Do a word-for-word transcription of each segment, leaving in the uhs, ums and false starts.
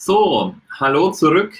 So, hallo zurück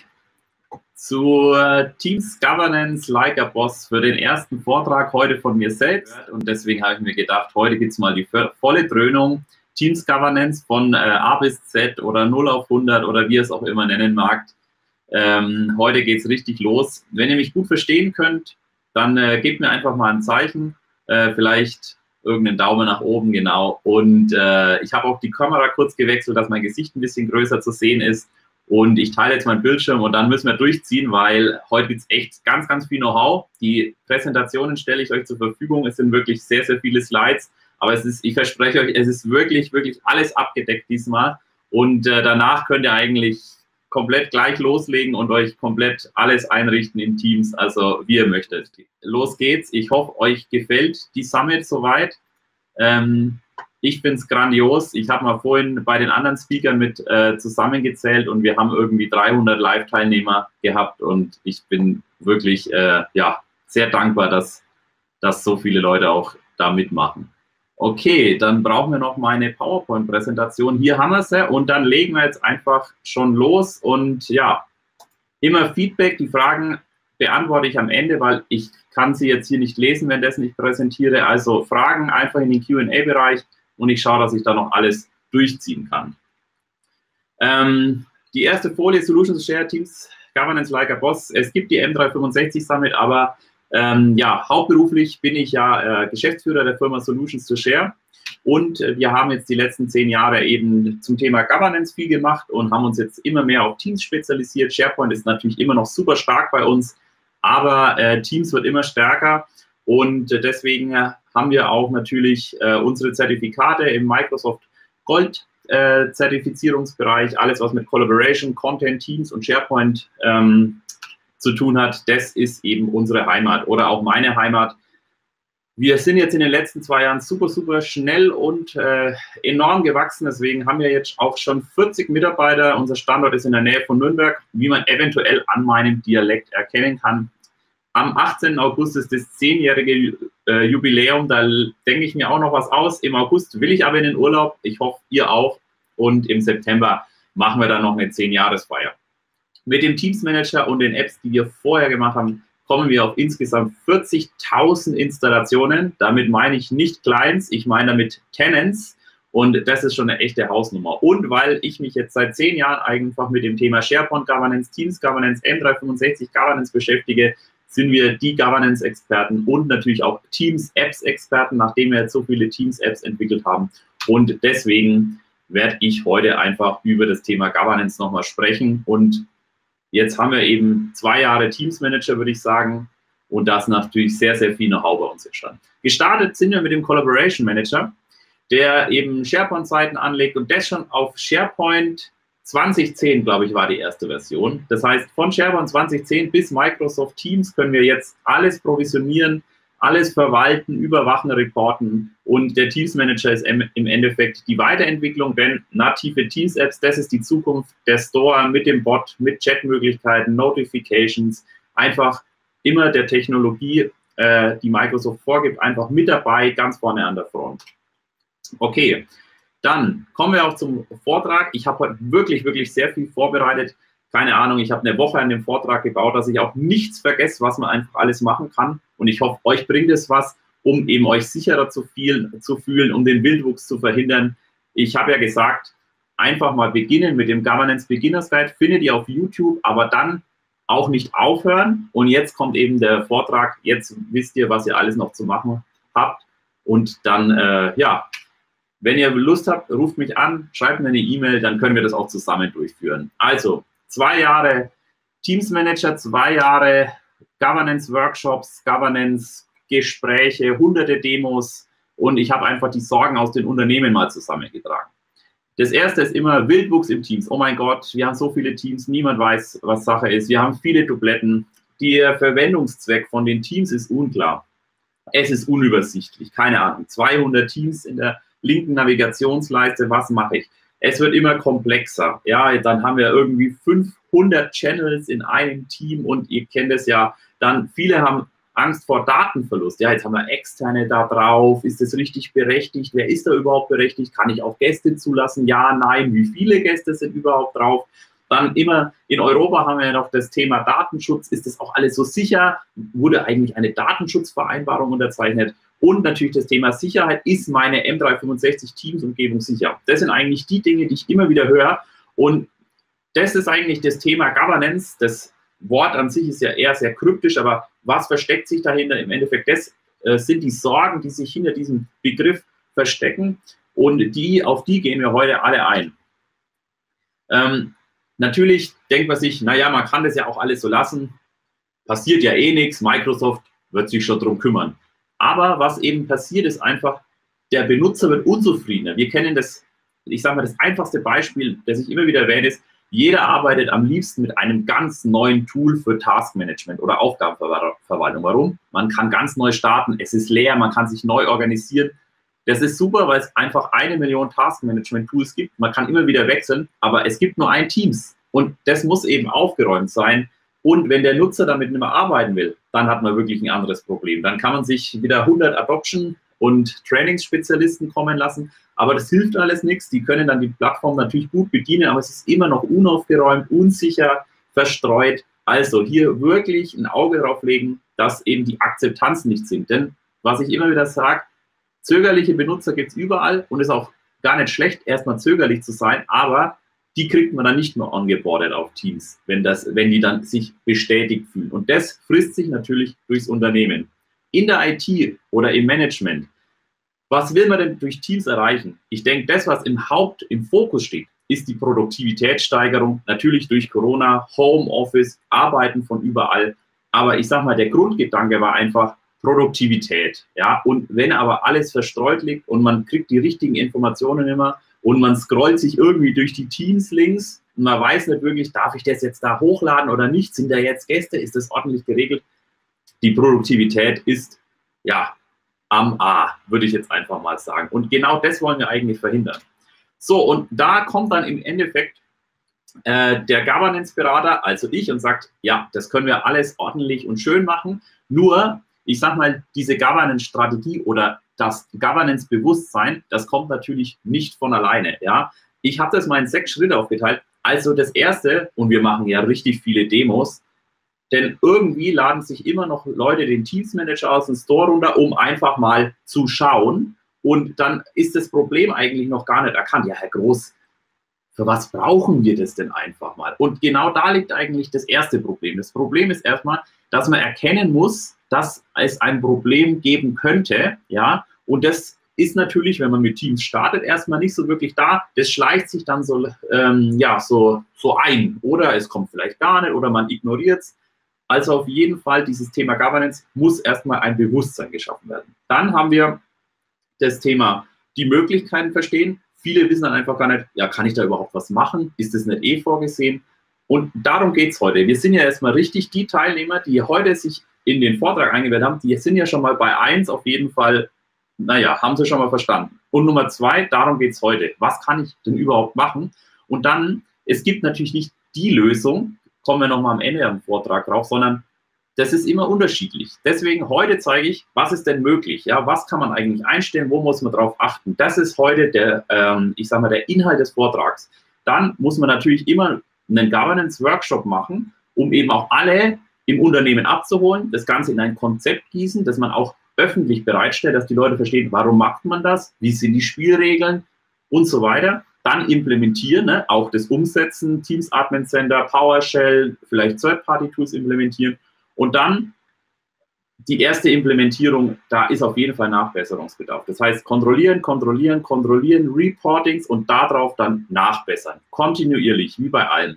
zu Teams Governance Like a Boss für den ersten Vortrag heute von mir selbst. Und deswegen habe ich mir gedacht, heute gibt es mal die volle Dröhnung. Teams Governance von äh, A bis Z oder null auf hundert oder wie ihr es auch immer nennen mag. Ähm, heute geht es richtig los. Wenn ihr mich gut verstehen könnt, dann äh, gebt mir einfach mal ein Zeichen. Äh, vielleicht irgendeinen Daumen nach oben, genau. Und äh, ich habe auch die Kamera kurz gewechselt, dass mein Gesicht ein bisschen größer zu sehen ist. Und ich teile jetzt meinen Bildschirm und dann müssen wir durchziehen, weil heute gibt es echt ganz, ganz viel Know-how. Die Präsentationen stelle ich euch zur Verfügung. Es sind wirklich sehr, sehr viele Slides. Aber es ist, ich verspreche euch, es ist wirklich, wirklich alles abgedeckt diesmal. Und äh, danach könnt ihr eigentlich komplett gleich loslegen und euch komplett alles einrichten in Teams, also wie ihr möchtet. Los geht's. Ich hoffe, euch gefällt die Summit soweit. Ähm, ich finde es grandios. Ich habe mal vorhin bei den anderen Speakern mit äh, zusammengezählt und wir haben irgendwie dreihundert Live-Teilnehmer gehabt und ich bin wirklich äh, ja, sehr dankbar, dass, dass so viele Leute auch da mitmachen. Okay, dann brauchen wir noch meine PowerPoint-Präsentation. Hier haben wir sie und dann legen wir jetzt einfach schon los. Und ja, immer Feedback, die Fragen beantworte ich am Ende, weil ich kann sie jetzt hier nicht lesen, währenddessen ich präsentiere. Also Fragen einfach in den Q und A-Bereich und ich schaue, dass ich da noch alles durchziehen kann. Ähm, die erste Folie, Solutions Share Teams Governance Like a Boss. Es gibt die M dreihundertfünfundsechzig Summit, aber Ähm, ja, hauptberuflich bin ich ja äh, Geschäftsführer der Firma Solutions to Share und äh, wir haben jetzt die letzten zehn Jahre eben zum Thema Governance viel gemacht und haben uns jetzt immer mehr auf Teams spezialisiert. SharePoint ist natürlich immer noch super stark bei uns, aber äh, Teams wird immer stärker und äh, deswegen äh, haben wir auch natürlich äh, unsere Zertifikate im Microsoft Gold äh, Zertifizierungsbereich, alles was mit Collaboration, Content, Teams und SharePoint ähm, zu tun hat, das ist eben unsere Heimat oder auch meine Heimat. Wir sind jetzt in den letzten zwei Jahren super, super schnell und äh, enorm gewachsen. Deswegen haben wir jetzt auch schon vierzig Mitarbeiter. Unser Standort ist in der Nähe von Nürnberg, wie man eventuell an meinem Dialekt erkennen kann. Am achtzehnten August ist das zehnjährige äh, Jubiläum. Da denke ich mir auch noch was aus. Im August will ich aber in den Urlaub. Ich hoffe, ihr auch. Und im September machen wir dann noch eine zehn-Jahres-Feier. Mit dem Teams Manager und den Apps, die wir vorher gemacht haben, kommen wir auf insgesamt vierzigtausend Installationen. Damit meine ich nicht Clients, ich meine damit Tenants. Und das ist schon eine echte Hausnummer. Und weil ich mich jetzt seit zehn Jahren einfach mit dem Thema SharePoint Governance, Teams Governance, M dreihundertfünfundsechzig Governance beschäftige, sind wir die Governance-Experten und natürlich auch Teams-Apps-Experten, nachdem wir jetzt so viele Teams-Apps entwickelt haben. Und deswegen werde ich heute einfach über das Thema Governance nochmal sprechen. Und jetzt haben wir eben zwei Jahre Teams Manager, würde ich sagen, und da ist natürlich sehr, sehr viel Know-how bei uns entstanden. Gestartet sind wir mit dem Collaboration Manager, der eben SharePoint-Seiten anlegt und das schon auf SharePoint zwanzig zehn, glaube ich, war die erste Version. Das heißt, von SharePoint zwanzig zehn bis Microsoft Teams können wir jetzt alles provisionieren, alles verwalten, überwachen, reporten und der Teams Manager ist im Endeffekt die Weiterentwicklung, denn native Teams-Apps, das ist die Zukunft, der Store mit dem Bot, mit Chatmöglichkeiten, Notifications, einfach immer der Technologie, äh, die Microsoft vorgibt, einfach mit dabei, ganz vorne an der Front. Okay, dann kommen wir auch zum Vortrag. Ich habe heute wirklich, wirklich sehr viel vorbereitet. Keine Ahnung, ich habe eine Woche an dem Vortrag gebaut, dass ich auch nichts vergesse, was man einfach alles machen kann. Und ich hoffe, euch bringt es was, um eben euch sicherer zu, viel, zu fühlen, um den Wildwuchs zu verhindern. Ich habe ja gesagt, einfach mal beginnen mit dem Governance Beginners Guide, findet ihr auf YouTube, aber dann auch nicht aufhören. Und jetzt kommt eben der Vortrag, jetzt wisst ihr, was ihr alles noch zu machen habt. Und dann, äh, ja, wenn ihr Lust habt, ruft mich an, schreibt mir eine E-Mail, dann können wir das auch zusammen durchführen. Also, zwei Jahre Teams Manager, zwei Jahre Governance Workshops, Governance Gespräche, hunderte Demos und ich habe einfach die Sorgen aus den Unternehmen mal zusammengetragen. Das erste ist immer Wildwuchs im Teams. Oh mein Gott, wir haben so viele Teams, niemand weiß, was Sache ist. Wir haben viele Dubletten. Der Verwendungszweck von den Teams ist unklar. Es ist unübersichtlich, keine Ahnung. zweihundert Teams in der linken Navigationsleiste, was mache ich? Es wird immer komplexer. Ja, dann haben wir irgendwie fünfhundert Channels in einem Team und ihr kennt es ja, dann viele haben Angst vor Datenverlust. Ja, jetzt haben wir Externe da drauf. Ist das richtig berechtigt? Wer ist da überhaupt berechtigt? Kann ich auch Gäste zulassen? Ja, nein. Wie viele Gäste sind überhaupt drauf? Dann immer in Europa haben wir noch das Thema Datenschutz. Ist das auch alles so sicher? Wurde eigentlich eine Datenschutzvereinbarung unterzeichnet? Und natürlich das Thema Sicherheit. Ist meine M dreihundertfünfundsechzig Teams-Umgebung sicher? Das sind eigentlich die Dinge, die ich immer wieder höre. Und das ist eigentlich das Thema Governance. Das Wort an sich ist ja eher sehr kryptisch, aber was versteckt sich dahinter? Im Endeffekt, das äh, sind die Sorgen, die sich hinter diesem Begriff verstecken. Und die, auf die gehen wir heute alle ein. Ähm, natürlich denkt man sich, naja, man kann das ja auch alles so lassen. Passiert ja eh nichts. Microsoft wird sich schon drum kümmern. Aber was eben passiert, ist einfach, der Benutzer wird unzufriedener. Wir kennen das, ich sage mal, das einfachste Beispiel, das ich immer wieder erwähne, ist, jeder arbeitet am liebsten mit einem ganz neuen Tool für Taskmanagement oder Aufgabenverwaltung. Warum? Man kann ganz neu starten, es ist leer, man kann sich neu organisieren. Das ist super, weil es einfach eine Million Taskmanagement-Tools gibt. Man kann immer wieder wechseln, aber es gibt nur ein Teams und das muss eben aufgeräumt sein. Und wenn der Nutzer damit nicht mehr arbeiten will, dann hat man wirklich ein anderes Problem. Dann kann man sich wieder hundert Adoption- und Trainingsspezialisten kommen lassen, aber das hilft alles nichts. Die können dann die Plattform natürlich gut bedienen, aber es ist immer noch unaufgeräumt, unsicher, verstreut. Also hier wirklich ein Auge drauf legen, dass eben die Akzeptanz nicht sinkt. Denn was ich immer wieder sage, zögerliche Benutzer gibt es überall und ist auch gar nicht schlecht, erstmal zögerlich zu sein, aber die kriegt man dann nicht mehr ongeboardet auf Teams, wenn, das, wenn die dann sich bestätigt fühlen. Und das frisst sich natürlich durchs Unternehmen. In der I T oder im Management, was will man denn durch Teams erreichen? Ich denke, das, was im Haupt, im Fokus steht, ist die Produktivitätssteigerung, natürlich durch Corona, Homeoffice, Arbeiten von überall. Aber ich sage mal, der Grundgedanke war einfach Produktivität. Ja? Und wenn aber alles verstreut liegt und man kriegt die richtigen Informationen immer und man scrollt sich irgendwie durch die Teams-Links und man weiß nicht wirklich, darf ich das jetzt da hochladen oder nicht? Sind da jetzt Gäste? Ist das ordentlich geregelt? Die Produktivität ist, ja, am A, würde ich jetzt einfach mal sagen. Und genau das wollen wir eigentlich verhindern. So, und da kommt dann im Endeffekt äh, der Governance-Berater, also ich, und sagt, ja, das können wir alles ordentlich und schön machen. Nur, ich sag mal, diese Governance-Strategie oder das Governance-Bewusstsein, das kommt natürlich nicht von alleine. Ja? Ich habe das mal in sechs Schritte aufgeteilt. Also das Erste, und wir machen ja richtig viele Demos, denn irgendwie laden sich immer noch Leute den Teams Manager aus dem Store runter, um einfach mal zu schauen. Und dann ist das Problem eigentlich noch gar nicht erkannt. Ja, Herr Groß, für was brauchen wir das denn einfach mal? Und genau da liegt eigentlich das erste Problem. Das Problem ist erstmal, dass man erkennen muss, dass es ein Problem geben könnte. Ja, und das ist natürlich, wenn man mit Teams startet, erstmal nicht so wirklich da. Das schleicht sich dann so, ähm, ja, so, so ein. Oder es kommt vielleicht gar nicht oder man ignoriert es. Also auf jeden Fall, dieses Thema Governance muss erstmal ein Bewusstsein geschaffen werden. Dann haben wir das Thema, die Möglichkeiten verstehen. Viele wissen dann einfach gar nicht, ja, kann ich da überhaupt was machen? Ist das nicht eh vorgesehen? Und darum geht es heute. Wir sind ja erstmal richtig, die Teilnehmer, die heute sich in den Vortrag eingewählt haben, die sind ja schon mal bei eins auf jeden Fall, naja, haben sie schon mal verstanden. Und Nummer zwei, darum geht es heute. Was kann ich denn überhaupt machen? Und dann, es gibt natürlich nicht die Lösung, kommen wir nochmal am Ende am Vortrag drauf, sondern das ist immer unterschiedlich. Deswegen heute zeige ich, was ist denn möglich? Ja, was kann man eigentlich einstellen? Wo muss man drauf achten? Das ist heute der, ähm, ich sage mal, der Inhalt des Vortrags. Dann muss man natürlich immer einen Governance-Workshop machen, um eben auch alle im Unternehmen abzuholen, das Ganze in ein Konzept gießen, das man auch öffentlich bereitstellt, dass die Leute verstehen, warum macht man das? Wie sind die Spielregeln? Und so weiter. Dann implementieren, ne? Auch das Umsetzen, Teams Admin Center, PowerShell, vielleicht Third-Party-Tools implementieren. Und dann die erste Implementierung, da ist auf jeden Fall Nachbesserungsbedarf. Das heißt, kontrollieren, kontrollieren, kontrollieren, Reportings und darauf dann nachbessern. Kontinuierlich, wie bei allen.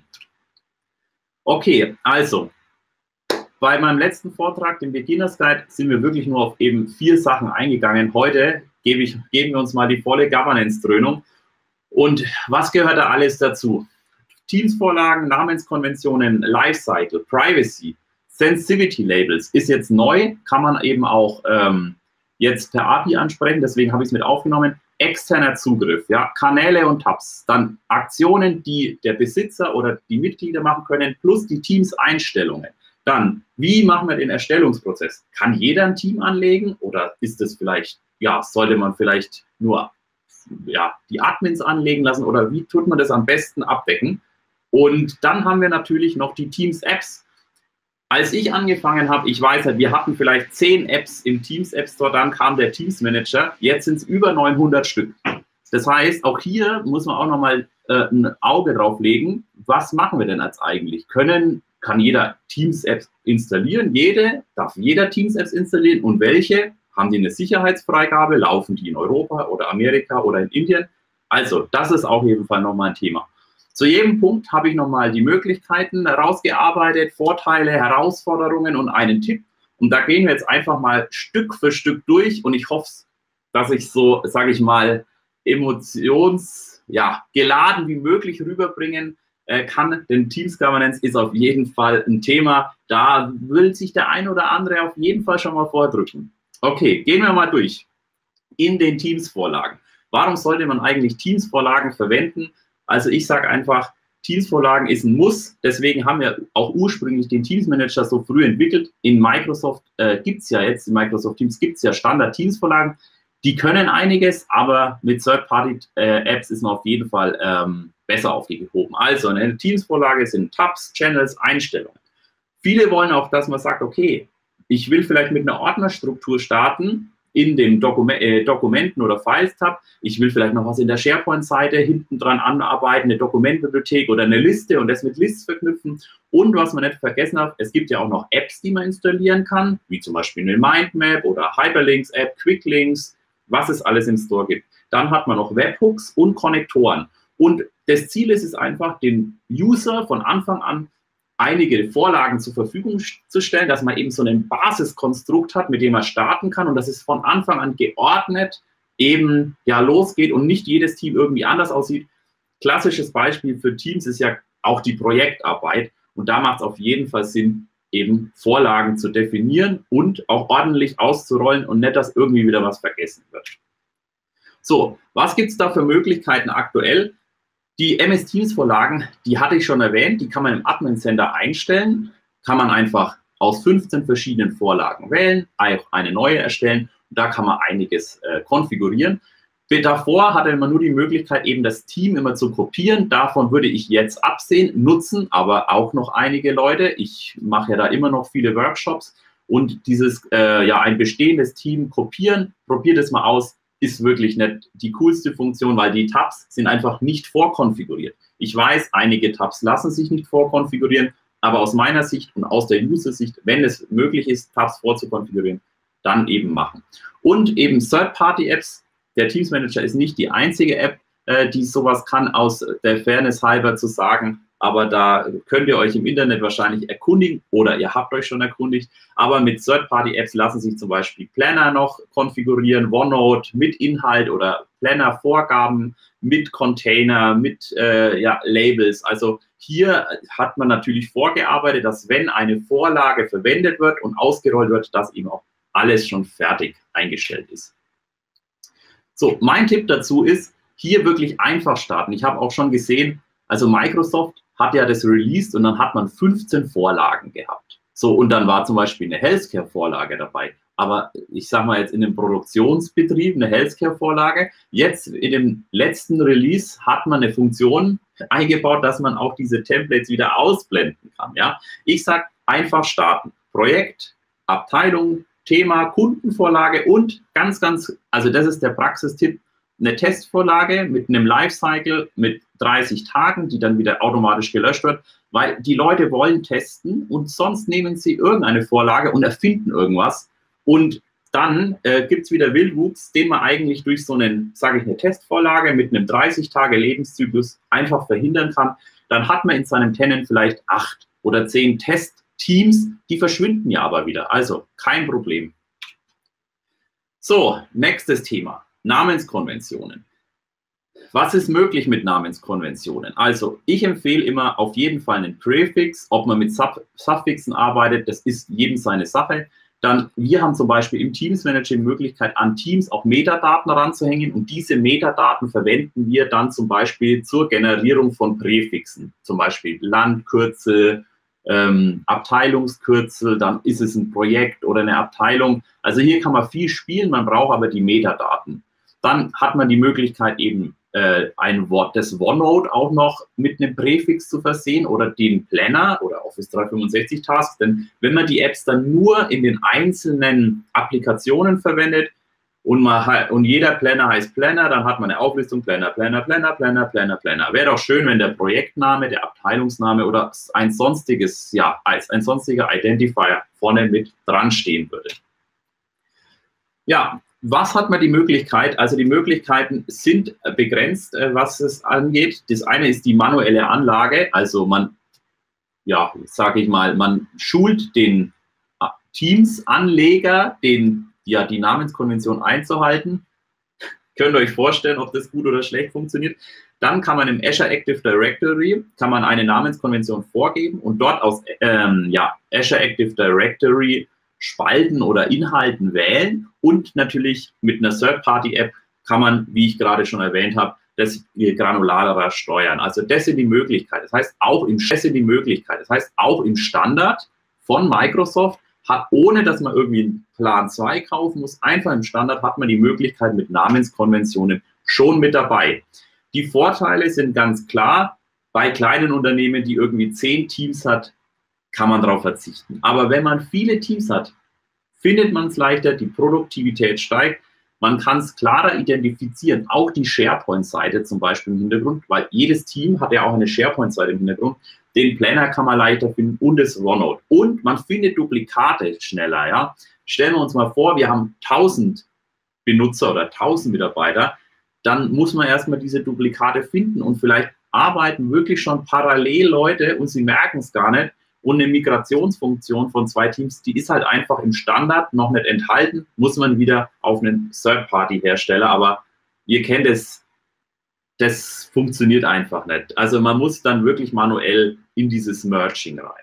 Okay, also, bei meinem letzten Vortrag, dem Beginners Guide, sind wir wirklich nur auf eben vier Sachen eingegangen. Heute gebe ich, geben wir uns mal die volle Governance-Dröhnung. Und was gehört da alles dazu? Teams-Vorlagen, Namenskonventionen, Lifecycle, Privacy, Sensitivity-Labels ist jetzt neu, kann man eben auch ähm, jetzt per A P I ansprechen, deswegen habe ich es mit aufgenommen. Externer Zugriff, ja, Kanäle und Tabs, dann Aktionen, die der Besitzer oder die Mitglieder machen können, plus die Teams-Einstellungen. Dann, wie machen wir den Erstellungsprozess? Kann jeder ein Team anlegen oder ist es vielleicht, ja, sollte man vielleicht nur ja, die Admins anlegen lassen oder wie tut man das am besten abdecken? Und dann haben wir natürlich noch die Teams-Apps. Als ich angefangen habe, ich weiß halt, wir hatten vielleicht zehn Apps im Teams-App Store, dann kam der Teams-Manager, jetzt sind es über neunhundert Stück. Das heißt, auch hier muss man auch nochmal äh, ein Auge drauf legen, was machen wir denn als eigentlich? Können, kann jeder Teams-Apps installieren? Jede, darf jeder Teams-Apps installieren? Und welche? Haben die eine Sicherheitsfreigabe? Laufen die in Europa oder Amerika oder in Indien? Also, das ist auf jeden Fall nochmal ein Thema. Zu jedem Punkt habe ich nochmal die Möglichkeiten herausgearbeitet, Vorteile, Herausforderungen und einen Tipp. Und da gehen wir jetzt einfach mal Stück für Stück durch. Und ich hoffe, dass ich so, sage ich mal, emotions, ja, geladen wie möglich rüberbringen äh, kann. Denn Teams Governance ist auf jeden Fall ein Thema. Da will sich der ein oder andere auf jeden Fall schon mal vordrücken. Okay, gehen wir mal durch. In den Teams-Vorlagen. Warum sollte man eigentlich Teams-Vorlagen verwenden? Also ich sage einfach, Teams-Vorlagen ist ein Muss. Deswegen haben wir auch ursprünglich den Teams-Manager so früh entwickelt. In Microsoft äh, gibt es ja jetzt, in Microsoft Teams gibt es ja Standard-Teams-Vorlagen. Die können einiges, aber mit Third-Party-Apps ist man auf jeden Fall ähm, besser aufgehoben. Also eine Teams-Vorlage sind Tabs, Channels, Einstellungen. Viele wollen auch, dass man sagt, okay, ich will vielleicht mit einer Ordnerstruktur starten in dem Dokument, äh, Dokumenten- oder Files-Tab. Ich will vielleicht noch was in der SharePoint-Seite hinten dran anarbeiten, eine Dokumentbibliothek oder eine Liste und das mit Lists verknüpfen. Und was man nicht vergessen hat, es gibt ja auch noch Apps, die man installieren kann, wie zum Beispiel eine Mindmap oder Hyperlinks-App, Quicklinks, was es alles im Store gibt. Dann hat man noch Webhooks und Konnektoren. Und das Ziel ist es einfach, den User von Anfang an einige Vorlagen zur Verfügung zu stellen, dass man eben so ein Basiskonstrukt hat, mit dem man starten kann und dass es von Anfang an geordnet eben ja losgeht und nicht jedes Team irgendwie anders aussieht. Klassisches Beispiel für Teams ist ja auch die Projektarbeit und da macht es auf jeden Fall Sinn, eben Vorlagen zu definieren und auch ordentlich auszurollen und nicht, dass irgendwie wieder was vergessen wird. So, was gibt es da für Möglichkeiten aktuell? Die M S Teams-Vorlagen, die hatte ich schon erwähnt, die kann man im Admin Center einstellen, kann man einfach aus fünfzehn verschiedenen Vorlagen wählen, auch eine neue erstellen, und da kann man einiges äh, konfigurieren. Davor hatte man nur die Möglichkeit, eben das Team immer zu kopieren, davon würde ich jetzt absehen, nutzen aber auch noch einige Leute, ich mache ja da immer noch viele Workshops und dieses, äh, ja, ein bestehendes Team kopieren, probiert es mal aus, ist wirklich nicht die coolste Funktion, weil die Tabs sind einfach nicht vorkonfiguriert. Ich weiß, einige Tabs lassen sich nicht vorkonfigurieren, aber aus meiner Sicht und aus der User-Sicht, wenn es möglich ist, Tabs vorzukonfigurieren, dann eben machen. Und eben Third-Party-Apps, der Teams Manager ist nicht die einzige App, äh, die sowas kann, aus der Fairness halber zu sagen, aber da könnt ihr euch im Internet wahrscheinlich erkundigen oder ihr habt euch schon erkundigt. Aber mit Third-Party-Apps lassen sich zum Beispiel Planner noch konfigurieren, OneNote mit Inhalt oder Planner-Vorgaben mit Container, mit äh, ja, Labels. Also hier hat man natürlich vorgearbeitet, dass wenn eine Vorlage verwendet wird und ausgerollt wird, dass eben auch alles schon fertig eingestellt ist. So, mein Tipp dazu ist, hier wirklich einfach starten. Ich habe auch schon gesehen, also Microsoft hat ja das released und dann hat man fünfzehn Vorlagen gehabt. So, und dann war zum Beispiel eine Healthcare-Vorlage dabei. Aber ich sage mal jetzt in dem Produktionsbetrieb eine Healthcare-Vorlage. Jetzt in dem letzten Release hat man eine Funktion eingebaut, dass man auch diese Templates wieder ausblenden kann. Ja? Ich sage einfach starten. Projekt, Abteilung, Thema, Kundenvorlage und ganz, ganz, also das ist der Praxistipp, eine Testvorlage mit einem Lifecycle mit dreißig Tagen, die dann wieder automatisch gelöscht wird, weil die Leute wollen testen und sonst nehmen sie irgendeine Vorlage und erfinden irgendwas und dann äh, gibt es wieder Wildwuchs, den man eigentlich durch so einen, sage ich, eine Testvorlage mit einem dreißig Tage Lebenszyklus einfach verhindern kann. Dann hat man in seinem Tenant vielleicht acht oder zehn Testteams, die verschwinden ja aber wieder, also kein Problem. So, nächstes Thema. Namenskonventionen. Was ist möglich mit Namenskonventionen? Also, ich empfehle immer auf jeden Fall einen Präfix, ob man mit Suffixen arbeitet, das ist jedem seine Sache. Dann, wir haben zum Beispiel im Teams Manager die Möglichkeit, an Teams auch Metadaten ranzuhängen und diese Metadaten verwenden wir dann zum Beispiel zur Generierung von Präfixen, zum Beispiel Landkürzel, ähm, Abteilungskürzel, dann ist es ein Projekt oder eine Abteilung. Also hier kann man viel spielen, man braucht aber die Metadaten. Dann hat man die Möglichkeit eben äh, ein Wort, das OneNote auch noch mit einem Präfix zu versehen oder den Planner oder Office dreihundertfünfundsechzig Tasks. Denn wenn man die Apps dann nur in den einzelnen Applikationen verwendet und, man, und jeder Planner heißt Planner, dann hat man eine Auflistung Planner, Planner, Planner, Planner, Planner, Planner. Wäre doch schön, wenn der Projektname, der Abteilungsname oder ein sonstiges, ja, als ein sonstiger Identifier vorne mit dran stehen würde. Ja, was hat man die Möglichkeit? Also die Möglichkeiten sind begrenzt, was es angeht. Das eine ist die manuelle Anlage, also man, ja, sage ich mal, man schult den Teams-Anleger, den, ja, die Namenskonvention einzuhalten. Könnt ihr euch vorstellen, ob das gut oder schlecht funktioniert. Dann kann man im Azure Active Directory, kann man eine Namenskonvention vorgeben und dort aus ähm, ja, Azure Active Directory Spalten oder Inhalten wählen und natürlich mit einer Third-Party-App kann man, wie ich gerade schon erwähnt habe, das granularer steuern. Also das sind die Möglichkeiten. Das heißt, auch im, das sind die Möglichkeiten. Das heißt, auch im Standard von Microsoft hat, ohne dass man irgendwie einen Plan zwei kaufen muss, einfach im Standard hat man die Möglichkeit mit Namenskonventionen schon mit dabei. Die Vorteile sind ganz klar, bei kleinen Unternehmen, die irgendwie zehn Teams hat, kann man darauf verzichten. Aber wenn man viele Teams hat, findet man es leichter, die Produktivität steigt, man kann es klarer identifizieren, auch die SharePoint-Seite zum Beispiel im Hintergrund, weil jedes Team hat ja auch eine SharePoint-Seite im Hintergrund, den Planner kann man leichter finden und das OneNote. Und man findet Duplikate schneller. Ja? Stellen wir uns mal vor, wir haben tausend Benutzer oder tausend Mitarbeiter, dann muss man erstmal diese Duplikate finden und vielleicht arbeiten wirklich schon parallel Leute und sie merken es gar nicht. Und eine Migrationsfunktion von zwei Teams, die ist halt einfach im Standard noch nicht enthalten, muss man wieder auf einen Third-Party-Hersteller, aber ihr kennt es, das funktioniert einfach nicht. Also man muss dann wirklich manuell in dieses Merging rein.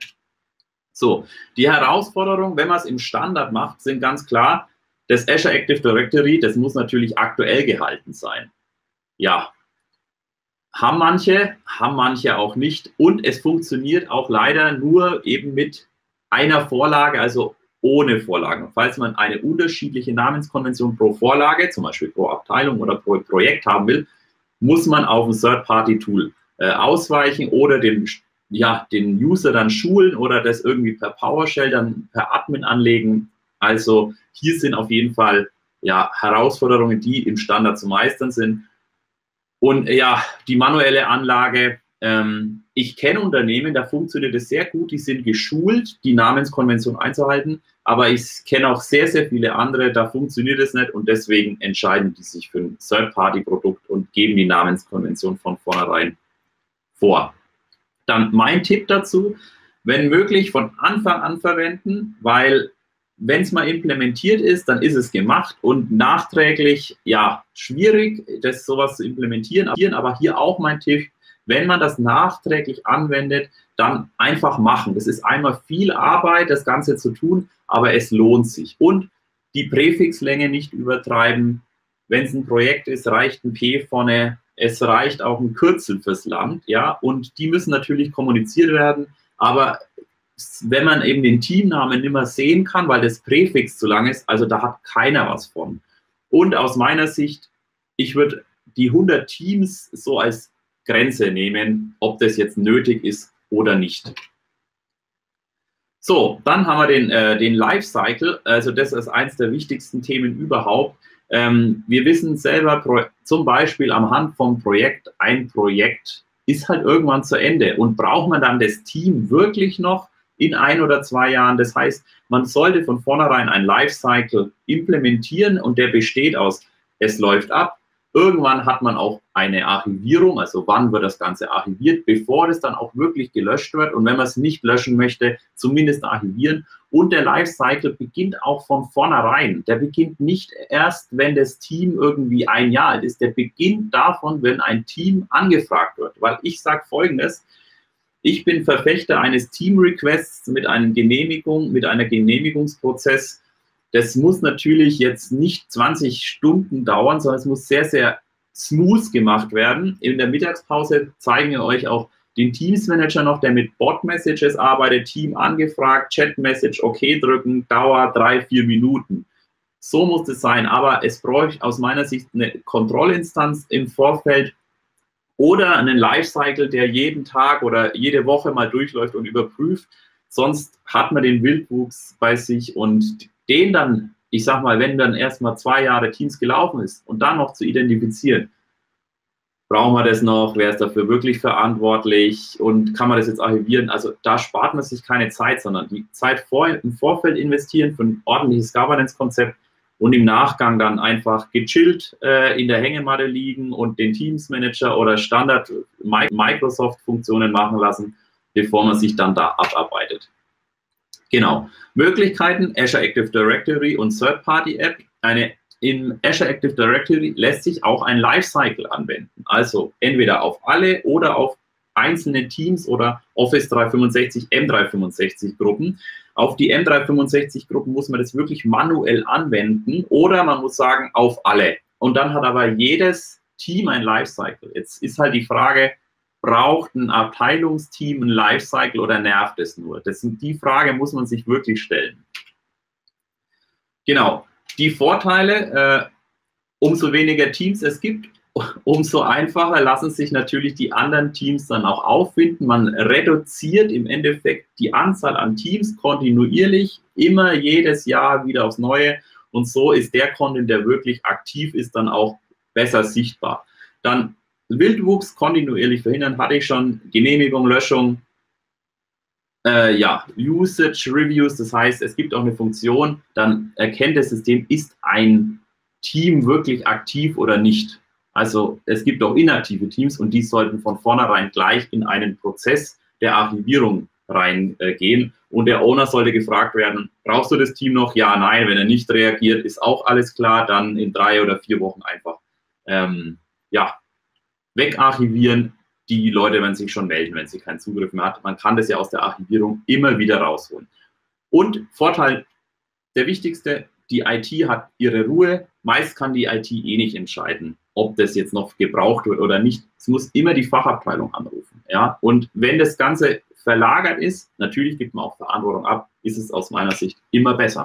So, die Herausforderungen, wenn man es im Standard macht, sind ganz klar, das Azure Active Directory, das muss natürlich aktuell gehalten sein. Ja. Haben manche, haben manche auch nicht. Und es funktioniert auch leider nur eben mit einer Vorlage, also ohne Vorlagen. Falls man eine unterschiedliche Namenskonvention pro Vorlage, zum Beispiel pro Abteilung oder pro Projekt haben will, muss man auf ein Third-Party-Tool äh, ausweichen oder den, ja, den User dann schulen oder das irgendwie per PowerShell dann per Admin anlegen. Also hier sind auf jeden Fall ja, Herausforderungen, die im Standard zu meistern sind. Und ja, die manuelle Anlage, ähm, ich kenne Unternehmen, da funktioniert es sehr gut, die sind geschult, die Namenskonvention einzuhalten, aber ich kenne auch sehr, sehr viele andere, da funktioniert es nicht und deswegen entscheiden die sich für ein Third-Party-Produkt und geben die Namenskonvention von vornherein vor. Dann mein Tipp dazu, wenn möglich von Anfang an verwenden, weil wenn es mal implementiert ist, dann ist es gemacht und nachträglich, ja, schwierig, das sowas zu implementieren. Aber hier auch mein Tipp, wenn man das nachträglich anwendet, dann einfach machen. Das ist einmal viel Arbeit, das Ganze zu tun, aber es lohnt sich. Und die Präfixlänge nicht übertreiben. Wenn es ein Projekt ist, reicht ein P vorne, es reicht auch ein Kürzel fürs Land, ja, und die müssen natürlich kommuniziert werden, aber wenn man eben den Teamnamen nicht mehr sehen kann, weil das Präfix zu lang ist, also da hat keiner was von. Und aus meiner Sicht, ich würde die hundert Teams so als Grenze nehmen, ob das jetzt nötig ist oder nicht. So, dann haben wir den, äh, den Lifecycle, also das ist eines der wichtigsten Themen überhaupt. Ähm, wir wissen selber, zum Beispiel am Hand vom Projekt, ein Projekt ist halt irgendwann zu Ende und braucht man dann das Team wirklich noch in ein oder zwei Jahren. Das heißt, man sollte von vornherein ein Lifecycle implementieren und der besteht aus, es läuft ab, irgendwann hat man auch eine Archivierung, also wann wird das Ganze archiviert, bevor es dann auch wirklich gelöscht wird und wenn man es nicht löschen möchte, zumindest archivieren und der Lifecycle beginnt auch von vornherein. Der beginnt nicht erst, wenn das Team irgendwie ein Jahr alt ist, der beginnt davon, wenn ein Team angefragt wird, weil ich sage Folgendes: Ich bin Verfechter eines Team-Requests mit einer Genehmigung, mit einer Genehmigungsprozess. Das muss natürlich jetzt nicht zwanzig Stunden dauern, sondern es muss sehr, sehr smooth gemacht werden. In der Mittagspause zeigen wir euch auch den Teams-Manager noch, der mit Bot-Messages arbeitet, Team angefragt, Chat-Message, okay drücken, Dauer drei, vier Minuten. So muss es sein, aber es bräuchte aus meiner Sicht eine Kontrollinstanz im Vorfeld, oder einen Lifecycle, der jeden Tag oder jede Woche mal durchläuft und überprüft. Sonst hat man den Wildwuchs bei sich und den dann, ich sag mal, wenn dann erstmal zwei Jahre Teams gelaufen ist und dann noch zu identifizieren, brauchen wir das noch, wer ist dafür wirklich verantwortlich und kann man das jetzt archivieren? Also da spart man sich keine Zeit, sondern die Zeit vor, im Vorfeld investieren für ein ordentliches Governance-Konzept und im Nachgang dann einfach gechillt äh, in der Hängematte liegen und den Teams Manager oder Standard Microsoft-Funktionen machen lassen, bevor man sich dann da abarbeitet. Genau. Möglichkeiten, Azure Active Directory und Third-Party-App. Eine Im Azure Active Directory lässt sich auch ein Lifecycle anwenden. Also entweder auf alle oder auf einzelne Teams oder Office dreihundertfünfundsechzig, M dreihundertfünfundsechzig Gruppen. Auf die M dreihundertfünfundsechzig Gruppen muss man das wirklich manuell anwenden oder man muss sagen auf alle. Und dann hat aber jedes Team ein Lifecycle. Jetzt ist halt die Frage, braucht ein Abteilungsteam ein Lifecycle oder nervt es nur? Das sind die Frage, muss man sich wirklich stellen. Genau. Die Vorteile, äh, umso weniger Teams es gibt, umso einfacher lassen sich natürlich die anderen Teams dann auch auffinden. Man reduziert im Endeffekt die Anzahl an Teams kontinuierlich, immer jedes Jahr wieder aufs Neue. Und so ist der Content, der wirklich aktiv ist, dann auch besser sichtbar. Dann Wildwuchs kontinuierlich verhindern, hatte ich schon, Genehmigung, Löschung, Äh, ja, Usage Reviews, das heißt, es gibt auch eine Funktion, dann erkennt das System, ist ein Team wirklich aktiv oder nicht. Also es gibt auch inaktive Teams und die sollten von vornherein gleich in einen Prozess der Archivierung reingehen. Äh, und der Owner sollte gefragt werden, brauchst du das Team noch? Ja, nein. Wenn er nicht reagiert, ist auch alles klar. Dann in drei oder vier Wochen einfach ähm, ja, wegarchivieren. Die Leute werden sich schon melden, wenn sie keinen Zugriff mehr hat. Man kann das ja aus der Archivierung immer wieder rausholen. Und Vorteil, der wichtigste, die I T hat ihre Ruhe. Meist kann die I T eh nicht entscheiden, ob das jetzt noch gebraucht wird oder nicht. Es muss immer die Fachabteilung anrufen. Ja? Und wenn das Ganze verlagert ist, natürlich gibt man auch Verantwortung ab, ist es aus meiner Sicht immer besser.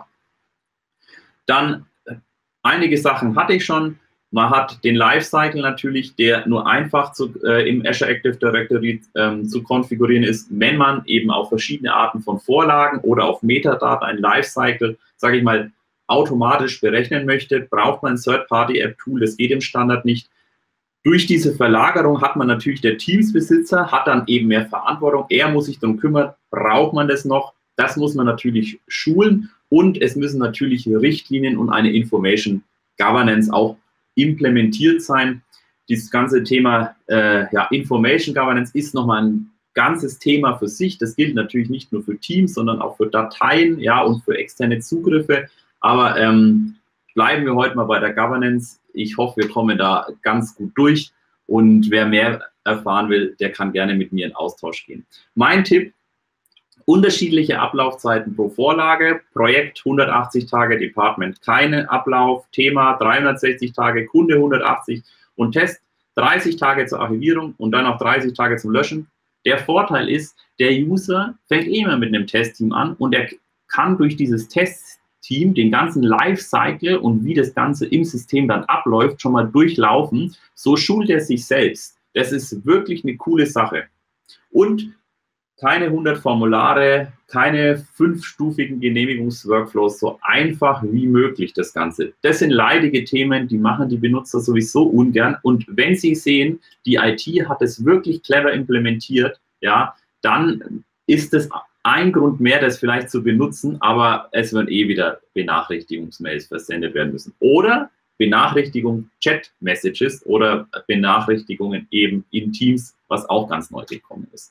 Dann einige Sachen hatte ich schon. Man hat den Lifecycle natürlich, der nur einfach zu, äh, im Azure Active Directory ähm, zu konfigurieren ist, wenn man eben auf verschiedene Arten von Vorlagen oder auf Metadata ein Lifecycle, sage ich mal, automatisch berechnen möchte, braucht man ein Third-Party-App-Tool, das geht im Standard nicht. Durch diese Verlagerung hat man natürlich, der Teamsbesitzer hat dann eben mehr Verantwortung, er muss sich darum kümmern, braucht man das noch, das muss man natürlich schulen und es müssen natürlich Richtlinien und eine Information Governance auch implementiert sein. Dieses ganze Thema äh, ja, Information Governance ist nochmal ein ganzes Thema für sich. Das gilt natürlich nicht nur für Teams, sondern auch für Dateien, ja, und für externe Zugriffe. Aber ähm, bleiben wir heute mal bei der Governance. Ich hoffe, wir kommen da ganz gut durch. Und wer mehr erfahren will, der kann gerne mit mir in Austausch gehen. Mein Tipp: Unterschiedliche Ablaufzeiten pro Vorlage, Projekt hundertachtzig Tage, Department keine Ablauf, Thema dreihundertsechzig Tage, Kunde hundertachtzig und Test dreißig Tage zur Archivierung und dann noch dreißig Tage zum Löschen. Der Vorteil ist, der User fängt eh immer mit einem Testteam an und er kann durch dieses Testteam den ganzen Lifecycle und wie das Ganze im System dann abläuft, schon mal durchlaufen. So schult er sich selbst. Das ist wirklich eine coole Sache. Und keine hundert Formulare, keine fünfstufigen Genehmigungsworkflows, so einfach wie möglich das Ganze. Das sind leidige Themen, die machen die Benutzer sowieso ungern. Und wenn sie sehen, die I T hat es wirklich clever implementiert, ja, dann ist es ein Grund mehr, das vielleicht zu benutzen, aber es werden eh wieder Benachrichtigungsmails versendet werden müssen. Oder Benachrichtigung Chat-Messages oder Benachrichtigungen eben in Teams, was auch ganz neu gekommen ist.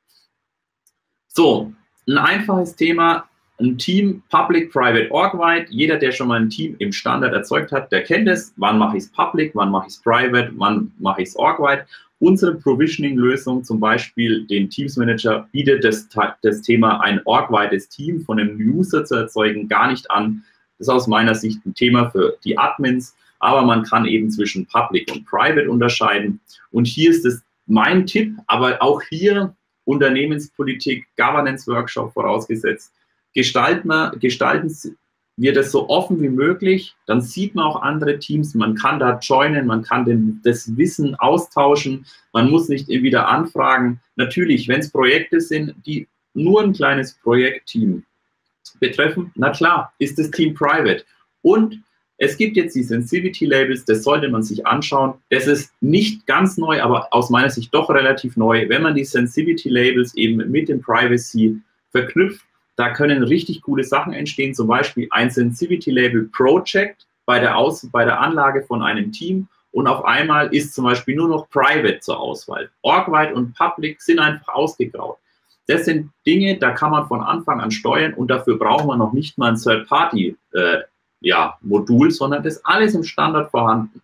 So, ein einfaches Thema, ein Team Public-Private Org-Wide. Jeder, der schon mal ein Team im Standard erzeugt hat, der kennt es. Wann mache ich es Public, wann mache ich es Private, wann mache ich es Org-Wide. Unsere Provisioning-Lösung, zum Beispiel den Teams Manager, bietet das, das Thema, ein Org-Wides Team von einem User zu erzeugen, gar nicht an. Das ist aus meiner Sicht ein Thema für die Admins, aber man kann eben zwischen Public und Private unterscheiden. Und hier ist es mein Tipp, aber auch hier Unternehmenspolitik, Governance-Workshop vorausgesetzt. Gestalten, wir, gestalten wir das so offen wie möglich, dann sieht man auch andere Teams, man kann da joinen, man kann den, das Wissen austauschen, man muss nicht wieder anfragen. Natürlich, wenn es Projekte sind, die nur ein kleines Projektteam betreffen, na klar, ist das Team private. Und es gibt jetzt die Sensivity-Labels, das sollte man sich anschauen. Das ist nicht ganz neu, aber aus meiner Sicht doch relativ neu. Wenn man die Sensivity-Labels eben mit dem Privacy verknüpft, da können richtig coole Sachen entstehen, zum Beispiel ein Sensivity-Label Project bei der, Aus bei der Anlage von einem Team und auf einmal ist zum Beispiel nur noch Private zur Auswahl. Org-wide und Public sind einfach ausgegraut. Das sind Dinge, da kann man von Anfang an steuern und dafür braucht man noch nicht mal ein Third-Party äh, ja, Modul, sondern das ist alles im Standard vorhanden.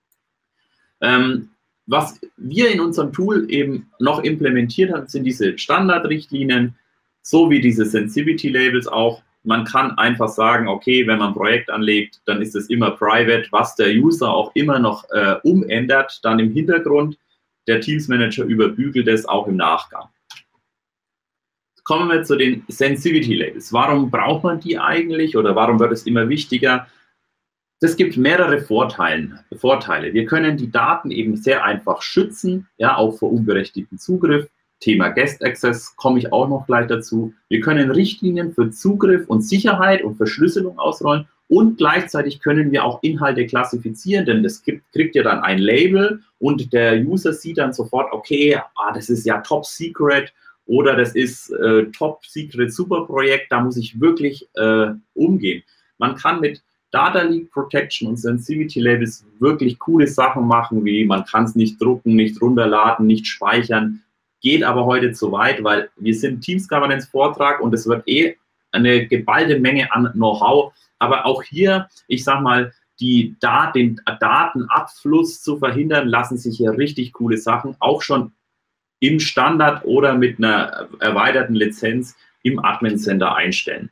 Ähm, was wir in unserem Tool eben noch implementiert haben, sind diese Standardrichtlinien, so wie diese Sensivity-Labels auch. Man kann einfach sagen, okay, wenn man ein Projekt anlegt, dann ist es immer private, was der User auch immer noch äh, umändert, dann im Hintergrund. Der Teams Manager überbügelt es auch im Nachgang. Kommen wir zu den Sensivity-Labels. Warum braucht man die eigentlich oder warum wird es immer wichtiger? Das gibt mehrere Vorteile. Vorteile. Wir können die Daten eben sehr einfach schützen, ja, auch vor unberechtigten Zugriff. Thema Guest Access komme ich auch noch gleich dazu. Wir können Richtlinien für Zugriff und Sicherheit und Verschlüsselung ausrollen und gleichzeitig können wir auch Inhalte klassifizieren, denn das kriegt, kriegt ja dann ein Label und der User sieht dann sofort, okay, ah, das ist ja Top Secret oder das ist äh, Top Secret Superprojekt, da muss ich wirklich äh, umgehen. Man kann mit Data Leak Protection und Sensivity Labels wirklich coole Sachen machen, wie man kann es nicht drucken, nicht runterladen, nicht speichern. Geht aber heute zu weit, weil wir sind Teams Governance Vortrag und es wird eh eine geballte Menge an Know-how. Aber auch hier, ich sag mal, die Dat den Datenabfluss zu verhindern, lassen sich hier richtig coole Sachen auch schon im Standard oder mit einer erweiterten Lizenz im Admin Center einstellen.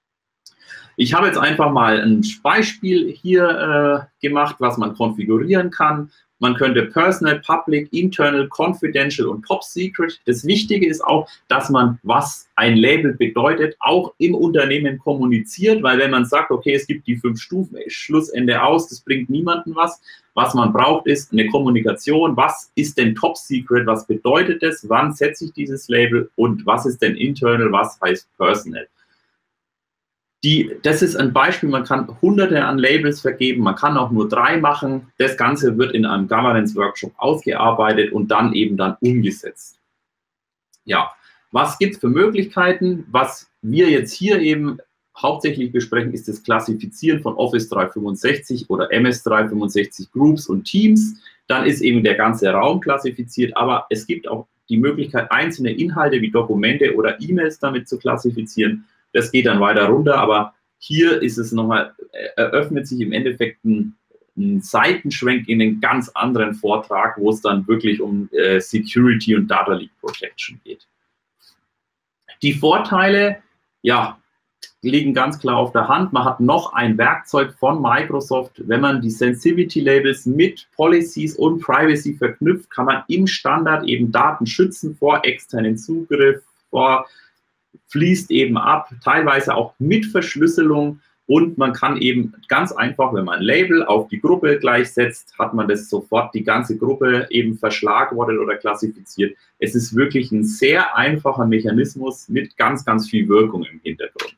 Ich habe jetzt einfach mal ein Beispiel hier äh, gemacht, was man konfigurieren kann. Man könnte Personal, Public, Internal, Confidential und Top Secret. Das Wichtige ist auch, dass man, was ein Label bedeutet, auch im Unternehmen kommuniziert, weil wenn man sagt, okay, es gibt die fünf Stufen, Schlussende aus, das bringt niemandem was. Was man braucht, ist eine Kommunikation. Was ist denn Top Secret? Was bedeutet das? Wann setze ich dieses Label? Und was ist denn Internal? Was heißt Personal? Die, das ist ein Beispiel, man kann hunderte an Labels vergeben, man kann auch nur drei machen. Das Ganze wird in einem Governance-Workshop ausgearbeitet und dann eben dann umgesetzt. Ja, was gibt es für Möglichkeiten? Was wir jetzt hier eben hauptsächlich besprechen, ist das Klassifizieren von Office dreihundertfünfundsechzig oder M S dreihundertfünfundsechzig Groups und Teams. Dann ist eben der ganze Raum klassifiziert, aber es gibt auch die Möglichkeit, einzelne Inhalte wie Dokumente oder E-Mails damit zu klassifizieren. Das geht dann weiter runter, aber hier ist es nochmal, eröffnet sich im Endeffekt ein, ein Seitenschwenk in einen ganz anderen Vortrag, wo es dann wirklich um äh, Security und Data Leak Protection geht. Die Vorteile, ja, liegen ganz klar auf der Hand. Man hat noch ein Werkzeug von Microsoft. Wenn man die Sensivity Labels mit Policies und Privacy verknüpft, kann man im Standard eben Daten schützen vor externen Zugriff, vor fließt eben ab, teilweise auch mit Verschlüsselung und man kann eben ganz einfach, wenn man ein Label auf die Gruppe gleichsetzt, hat man das sofort die ganze Gruppe eben verschlagwortet oder klassifiziert. Es ist wirklich ein sehr einfacher Mechanismus mit ganz, ganz viel Wirkung im Hintergrund.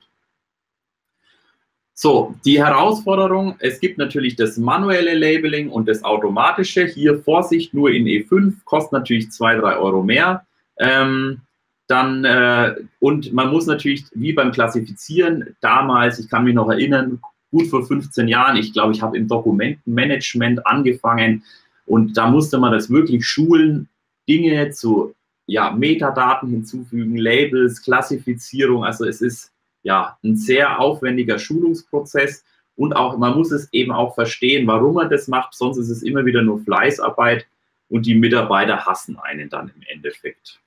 So, die Herausforderung, es gibt natürlich das manuelle Labeling und das automatische. Hier Vorsicht, nur in E fünf, kostet natürlich zwei, drei Euro mehr. Ähm, Dann, äh, und man muss natürlich, wie beim Klassifizieren, damals, ich kann mich noch erinnern, gut vor fünfzehn Jahren, ich glaube, ich habe im Dokumentenmanagement angefangen und da musste man das wirklich schulen, Dinge zu, ja, Metadaten hinzufügen, Labels, Klassifizierung, also es ist, ja, ein sehr aufwendiger Schulungsprozess und auch, man muss es eben auch verstehen, warum man das macht, sonst ist es immer wieder nur Fleißarbeit und die Mitarbeiter hassen einen dann im Endeffekt.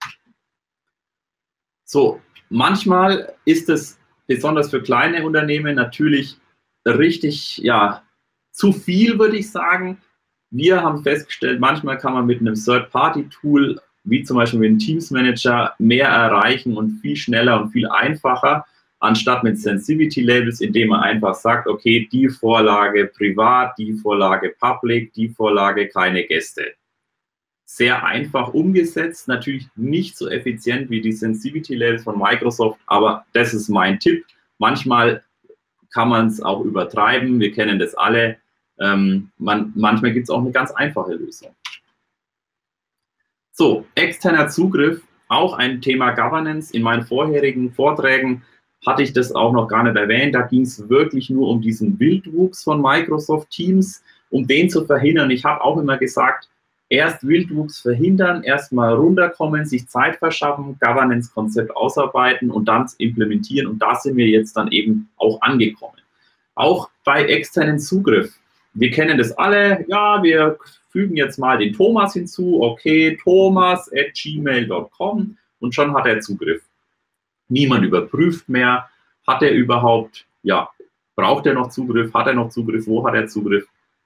So, manchmal ist es besonders für kleine Unternehmen natürlich richtig, ja, zu viel, würde ich sagen. Wir haben festgestellt, manchmal kann man mit einem Third-Party-Tool, wie zum Beispiel mit einem Teams Manager, mehr erreichen und viel schneller und viel einfacher. anstatt mit Sensitivity Labels, indem man einfach sagt, okay, die Vorlage privat, die Vorlage public, die Vorlage keine Gäste. Sehr einfach umgesetzt, natürlich nicht so effizient wie die Sensitivity Labels von Microsoft, aber das ist mein Tipp. Manchmal kann man es auch übertreiben, wir kennen das alle. Ähm, man, manchmal gibt es auch eine ganz einfache Lösung. So, externer Zugriff, auch ein Thema Governance. In meinen vorherigen Vorträgen hatte ich das auch noch gar nicht erwähnt. Da ging es wirklich nur um diesen Wildwuchs von Microsoft Teams, um den zu verhindern. Ich habe auch immer gesagt, erst Wildwuchs verhindern, erstmal runterkommen, sich Zeit verschaffen, Governance-Konzept ausarbeiten und dann implementieren. Und da sind wir jetzt dann eben auch angekommen. Auch bei externen Zugriff. Wir kennen das alle. Ja, wir fügen jetzt mal den Thomas hinzu. Okay, thomas at gmail punkt com und schon hat er Zugriff. Niemand überprüft mehr. Hat er überhaupt, ja, braucht er noch Zugriff? Hat er noch Zugriff? Wo hat er Zugriff?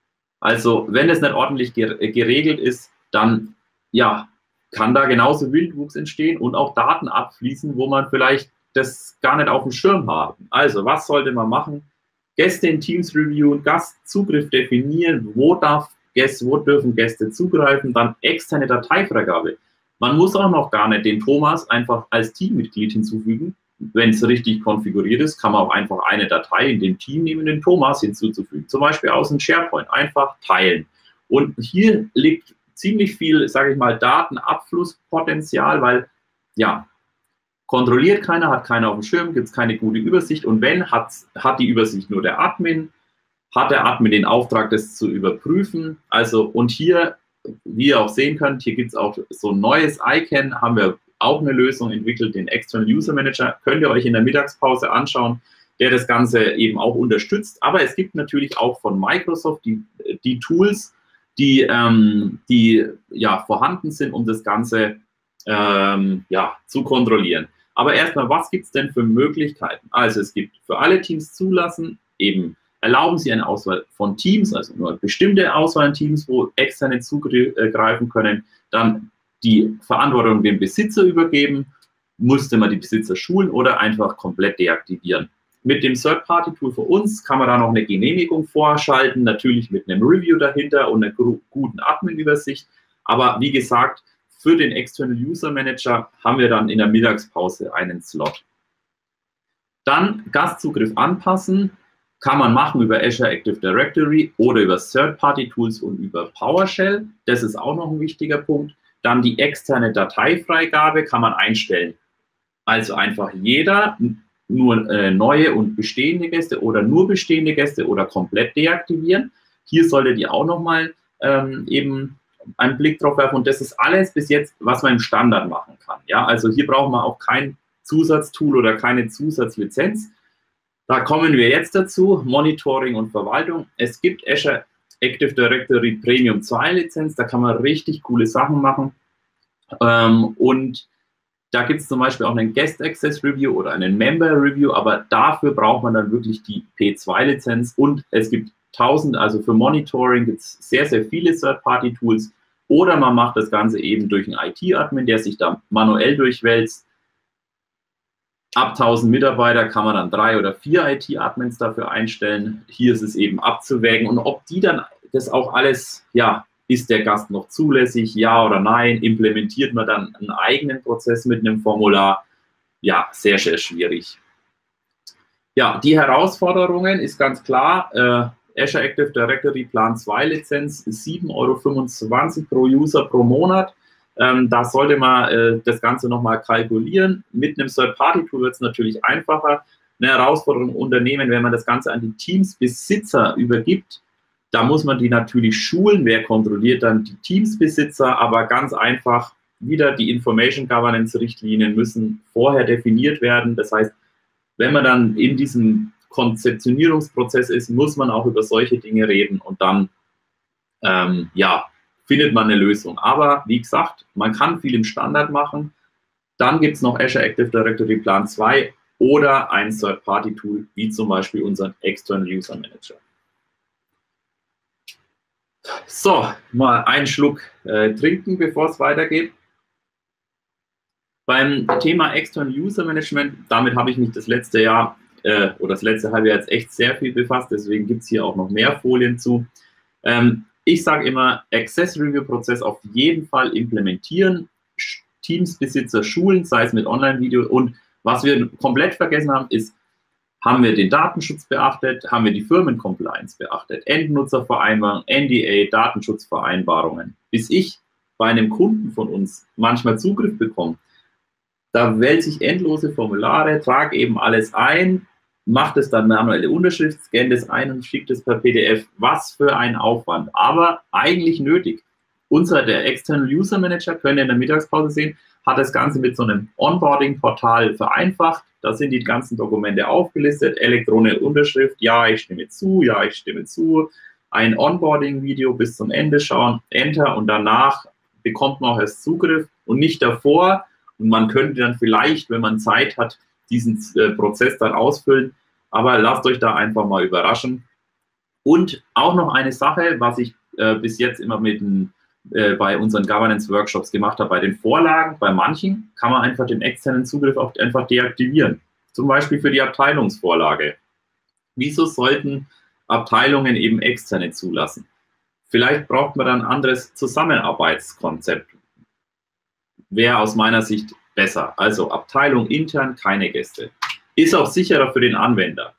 Also, wenn es nicht ordentlich geregelt ist, dann, ja, kann da genauso Wildwuchs entstehen und auch Daten abfließen, wo man vielleicht das gar nicht auf dem Schirm haben. Also, was sollte man machen? Gäste in Teams reviewen, Gastzugriff definieren, wo, darf Gäste, wo dürfen Gäste zugreifen, dann externe Dateifreigabe. Man muss auch noch gar nicht den Thomas einfach als Teammitglied hinzufügen. Wenn es richtig konfiguriert ist, kann man auch einfach eine Datei in dem Team nehmen, den Thomas hinzuzufügen. Zum Beispiel aus dem SharePoint einfach teilen. Und hier liegt ziemlich viel, sage ich mal, Datenabflusspotenzial, weil, ja, kontrolliert keiner, hat keiner auf dem Schirm, gibt es keine gute Übersicht. Und wenn, hat, hat die Übersicht nur der Admin, hat der Admin den Auftrag, das zu überprüfen. Also, und hier, wie ihr auch sehen könnt, hier gibt es auch so ein neues Icon, haben wir auch eine Lösung entwickelt, den External User Manager. Könnt ihr euch in der Mittagspause anschauen, der das Ganze eben auch unterstützt. Aber es gibt natürlich auch von Microsoft die, die Tools, die, ähm, die ja, vorhanden sind, um das Ganze ähm, ja, zu kontrollieren. Aber erstmal, was gibt es denn für Möglichkeiten? Also es gibt für alle Teams zulassen, eben erlauben Sie eine Auswahl von Teams, also nur bestimmte Auswahl an Teams, wo externe zugreifen können, dann die Verantwortung dem Besitzer übergeben, musste man die Besitzer schulen oder einfach komplett deaktivieren. Mit dem Third-Party-Tool für uns kann man da noch eine Genehmigung vorschalten, natürlich mit einem Review dahinter und einer guten Admin-Übersicht. Aber wie gesagt, für den External User Manager haben wir dann in der Mittagspause einen Slot. Dann Gastzugriff anpassen, kann man machen über Azure Active Directory oder über Third-Party-Tools und über PowerShell. Das ist auch noch ein wichtiger Punkt. Dann die externe Dateifreigabe kann man einstellen. Also einfach jeder, nur äh, neue und bestehende Gäste oder nur bestehende Gäste oder komplett deaktivieren. Hier solltet ihr auch nochmal ähm, eben einen Blick drauf werfen. Und das ist alles bis jetzt, was man im Standard machen kann. Ja, also hier braucht man auch kein Zusatztool oder keine Zusatzlizenz. Da kommen wir jetzt dazu, Monitoring und Verwaltung. Es gibt Azure Active Directory Premium zwei Lizenz, da kann man richtig coole Sachen machen. Ähm, und da gibt es zum Beispiel auch einen Guest Access Review oder einen Member Review, aber dafür braucht man dann wirklich die P zwei Lizenz und es gibt tausend, also für Monitoring gibt es sehr, sehr viele Third-Party-Tools oder man macht das Ganze eben durch einen I T-Admin, der sich da manuell durchwälzt. Ab tausend Mitarbeiter kann man dann drei oder vier I T-Admins dafür einstellen. Hier ist es eben abzuwägen und ob die dann das auch alles, ja, ist der Gast noch zulässig, ja oder nein, implementiert man dann einen eigenen Prozess mit einem Formular, ja, sehr, sehr schwierig. Ja, die Herausforderungen ist ganz klar, äh, Azure Active Directory Plan zwei Lizenz, sieben Euro fünfundzwanzig pro User pro Monat. Ähm, da sollte man äh, das Ganze nochmal kalkulieren. Mit einem Third-Party-Tool wird es natürlich einfacher. Eine Herausforderung im Unternehmen, wenn man das Ganze an die Teamsbesitzer übergibt, da muss man die natürlich schulen. Wer kontrolliert dann die Teamsbesitzer? Aber ganz einfach, wieder die Information Governance-Richtlinien müssen vorher definiert werden. Das heißt, wenn man dann in diesem Konzeptionierungsprozess ist, muss man auch über solche Dinge reden und dann, ähm, ja, findet man eine Lösung. Aber wie gesagt, man kann viel im Standard machen. Dann gibt es noch Azure Active Directory Plan zwei oder ein Third-Party-Tool, wie zum Beispiel unseren External User Manager. So, mal einen Schluck äh, trinken, bevor es weitergeht. Beim Thema External User Management, damit habe ich mich das letzte Jahr äh, oder das letzte halbe Jahr jetzt echt sehr viel befasst, deswegen gibt es hier auch noch mehr Folien zu. Ähm, ich sage immer, Access Review Prozess auf jeden Fall implementieren, Teamsbesitzer schulen, sei es mit Online-Video, und was wir komplett vergessen haben, ist, haben wir den Datenschutz beachtet, haben wir die Firmen-Compliance beachtet, Endnutzervereinbarung, N D A, Datenschutzvereinbarungen. Bis ich bei einem Kunden von uns manchmal Zugriff bekomme, da wälze ich endlose Formulare, trage eben alles ein, macht es dann manuelle Unterschrift, scannt es ein und schickt es per P D F. Was für ein Aufwand, aber eigentlich nötig. Unser, der External User Manager, könnt ihr in der Mittagspause sehen, hat das Ganze mit so einem Onboarding-Portal vereinfacht. Da sind die ganzen Dokumente aufgelistet, elektronische Unterschrift, ja, ich stimme zu, ja, ich stimme zu, ein Onboarding-Video bis zum Ende schauen, Enter, und danach bekommt man auch erst Zugriff und nicht davor. Und man könnte dann vielleicht, wenn man Zeit hat, diesen äh, Prozess dann ausfüllen. Aber lasst euch da einfach mal überraschen. Und auch noch eine Sache, was ich äh, bis jetzt immer mit den, äh, bei unseren Governance-Workshops gemacht habe, bei den Vorlagen, bei manchen kann man einfach den externen Zugriff auch einfach deaktivieren. Zum Beispiel für die Abteilungsvorlage. Wieso sollten Abteilungen eben externe zulassen? Vielleicht braucht man dann ein anderes Zusammenarbeitskonzept. Wäre aus meiner Sicht besser. Also Abteilung intern, keine Gäste. Ist auch sicherer für den Anwender.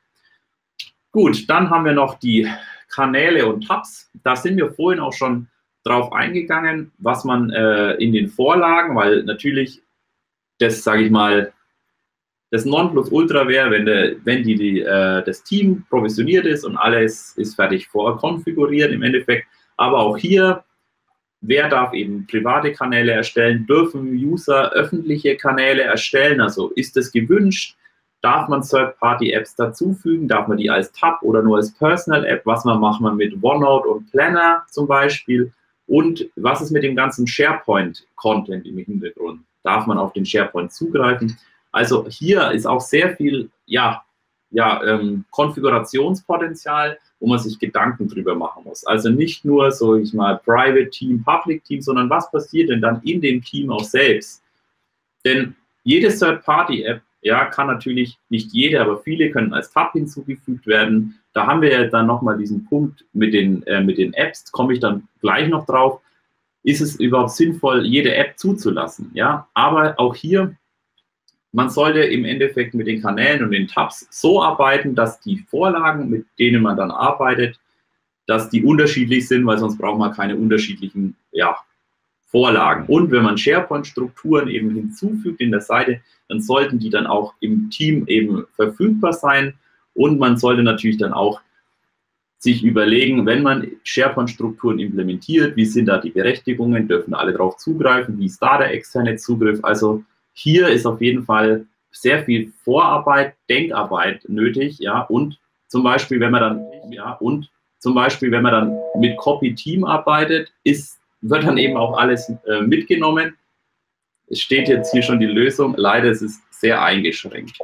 Gut, dann haben wir noch die Kanäle und Tabs. Da sind wir vorhin auch schon drauf eingegangen, was man äh, in den Vorlagen, weil natürlich das, sage ich mal, das Nonplusultra wäre, wenn, der, wenn die, die, äh, das Team provisioniert ist und alles ist fertig vorkonfiguriert im Endeffekt. Aber auch hier, wer darf eben private Kanäle erstellen? Dürfen User öffentliche Kanäle erstellen? Also ist es gewünscht? Darf man Third-Party-Apps dazufügen? Darf man die als Tab oder nur als Personal-App? Was man macht man mit OneNote und Planner zum Beispiel? Und was ist mit dem ganzen SharePoint-Content im Hintergrund? Darf man auf den SharePoint zugreifen? Also hier ist auch sehr viel ja, ja, ähm, Konfigurationspotenzial, wo man sich Gedanken drüber machen muss. Also nicht nur, so ich mal, Private Team, Public Team, sondern was passiert denn dann in dem Team auch selbst? Denn jede Third-Party-App, ja, kann natürlich nicht jede, aber viele können als Tab hinzugefügt werden. Da haben wir ja dann nochmal diesen Punkt mit den, äh, mit den Apps, komme ich dann gleich noch drauf. Ist es überhaupt sinnvoll, jede App zuzulassen? Ja, aber auch hier, man sollte im Endeffekt mit den Kanälen und den Tabs so arbeiten, dass die Vorlagen, mit denen man dann arbeitet, dass die unterschiedlich sind, weil sonst braucht man keine unterschiedlichen ja, Vorlagen. Und wenn man SharePoint-Strukturen eben hinzufügt in der Seite, dann sollten die dann auch im Team eben verfügbar sein. Und man sollte natürlich dann auch sich überlegen, wenn man SharePoint-Strukturen implementiert, wie sind da die Berechtigungen, dürfen alle darauf zugreifen, wie ist da der externe Zugriff. Also hier ist auf jeden Fall sehr viel Vorarbeit, Denkarbeit nötig, ja, und zum Beispiel, wenn man dann, ja, und zum Beispiel, wenn man dann mit Copy Team arbeitet, ist, wird dann eben auch alles äh, mitgenommen. Es steht jetzt hier schon die Lösung, leider ist es sehr eingeschränkt.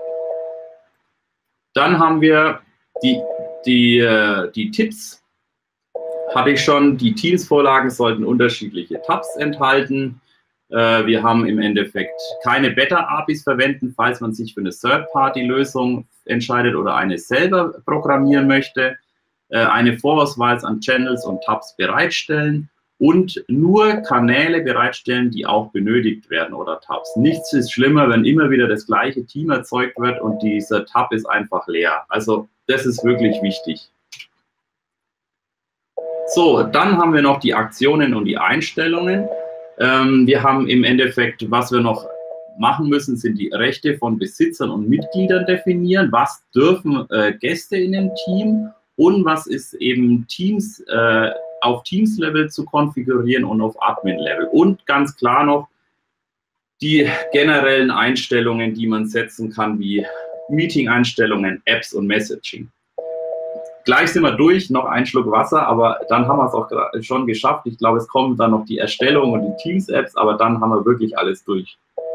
Dann haben wir die, die, äh, die Tipps, hatte ich schon, die Teams-Vorlagen sollten unterschiedliche Tabs enthalten. Wir haben im Endeffekt keine Beta-A P Is verwenden, falls man sich für eine Third-Party-Lösung entscheidet oder eine selber programmieren möchte. Eine Vorauswahl an Channels und Tabs bereitstellen und nur Kanäle bereitstellen, die auch benötigt werden oder Tabs. Nichts ist schlimmer, wenn immer wieder das gleiche Team erzeugt wird und dieser Tab ist einfach leer. Also das ist wirklich wichtig. So, dann haben wir noch die Aktionen und die Einstellungen. Wir haben im Endeffekt, was wir noch machen müssen, sind die Rechte von Besitzern und Mitgliedern definieren. Was dürfen äh, Gäste in dem Team und was ist eben Teams äh, auf Teams-Level zu konfigurieren und auf Admin-Level. Und ganz klar noch die generellen Einstellungen, die man setzen kann, wie Meeting-Einstellungen, Apps und Messaging. Gleich sind wir durch, noch ein Schluck Wasser, aber dann haben wir es auch schon geschafft. Ich glaube, es kommen dann noch die Erstellung und die Teams-Apps, aber dann haben wir wirklich alles durch.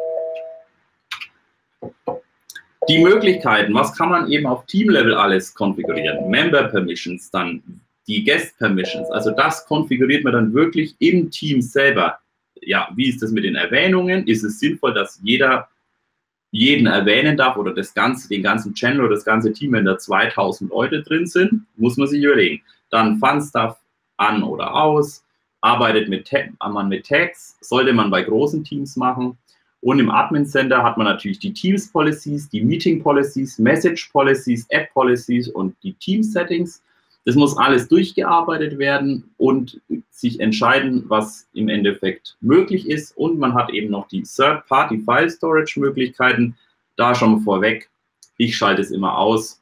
Die Möglichkeiten, was kann man eben auf Team-Level alles konfigurieren? Member-Permissions, dann die Guest-Permissions, also das konfiguriert man dann wirklich im Team selber. ja, wie ist das mit den Erwähnungen? Ist es sinnvoll, dass jeder jeden erwähnen darf oder das ganze, den ganzen Channel oder das ganze Team, wenn da zweitausend Leute drin sind? Muss man sich überlegen. Dann Fun-Stuff an oder aus, arbeitet mit, man mit Tags, sollte man bei großen Teams machen. Und im Admin Center hat man natürlich die Teams Policies, die Meeting Policies, Message Policies, App Policies und die Team Settings. Das muss alles durchgearbeitet werden und sich entscheiden, was im Endeffekt möglich ist. Und man hat eben noch die Third-Party-File-Storage-Möglichkeiten. Da schon vorweg, ich schalte es immer aus.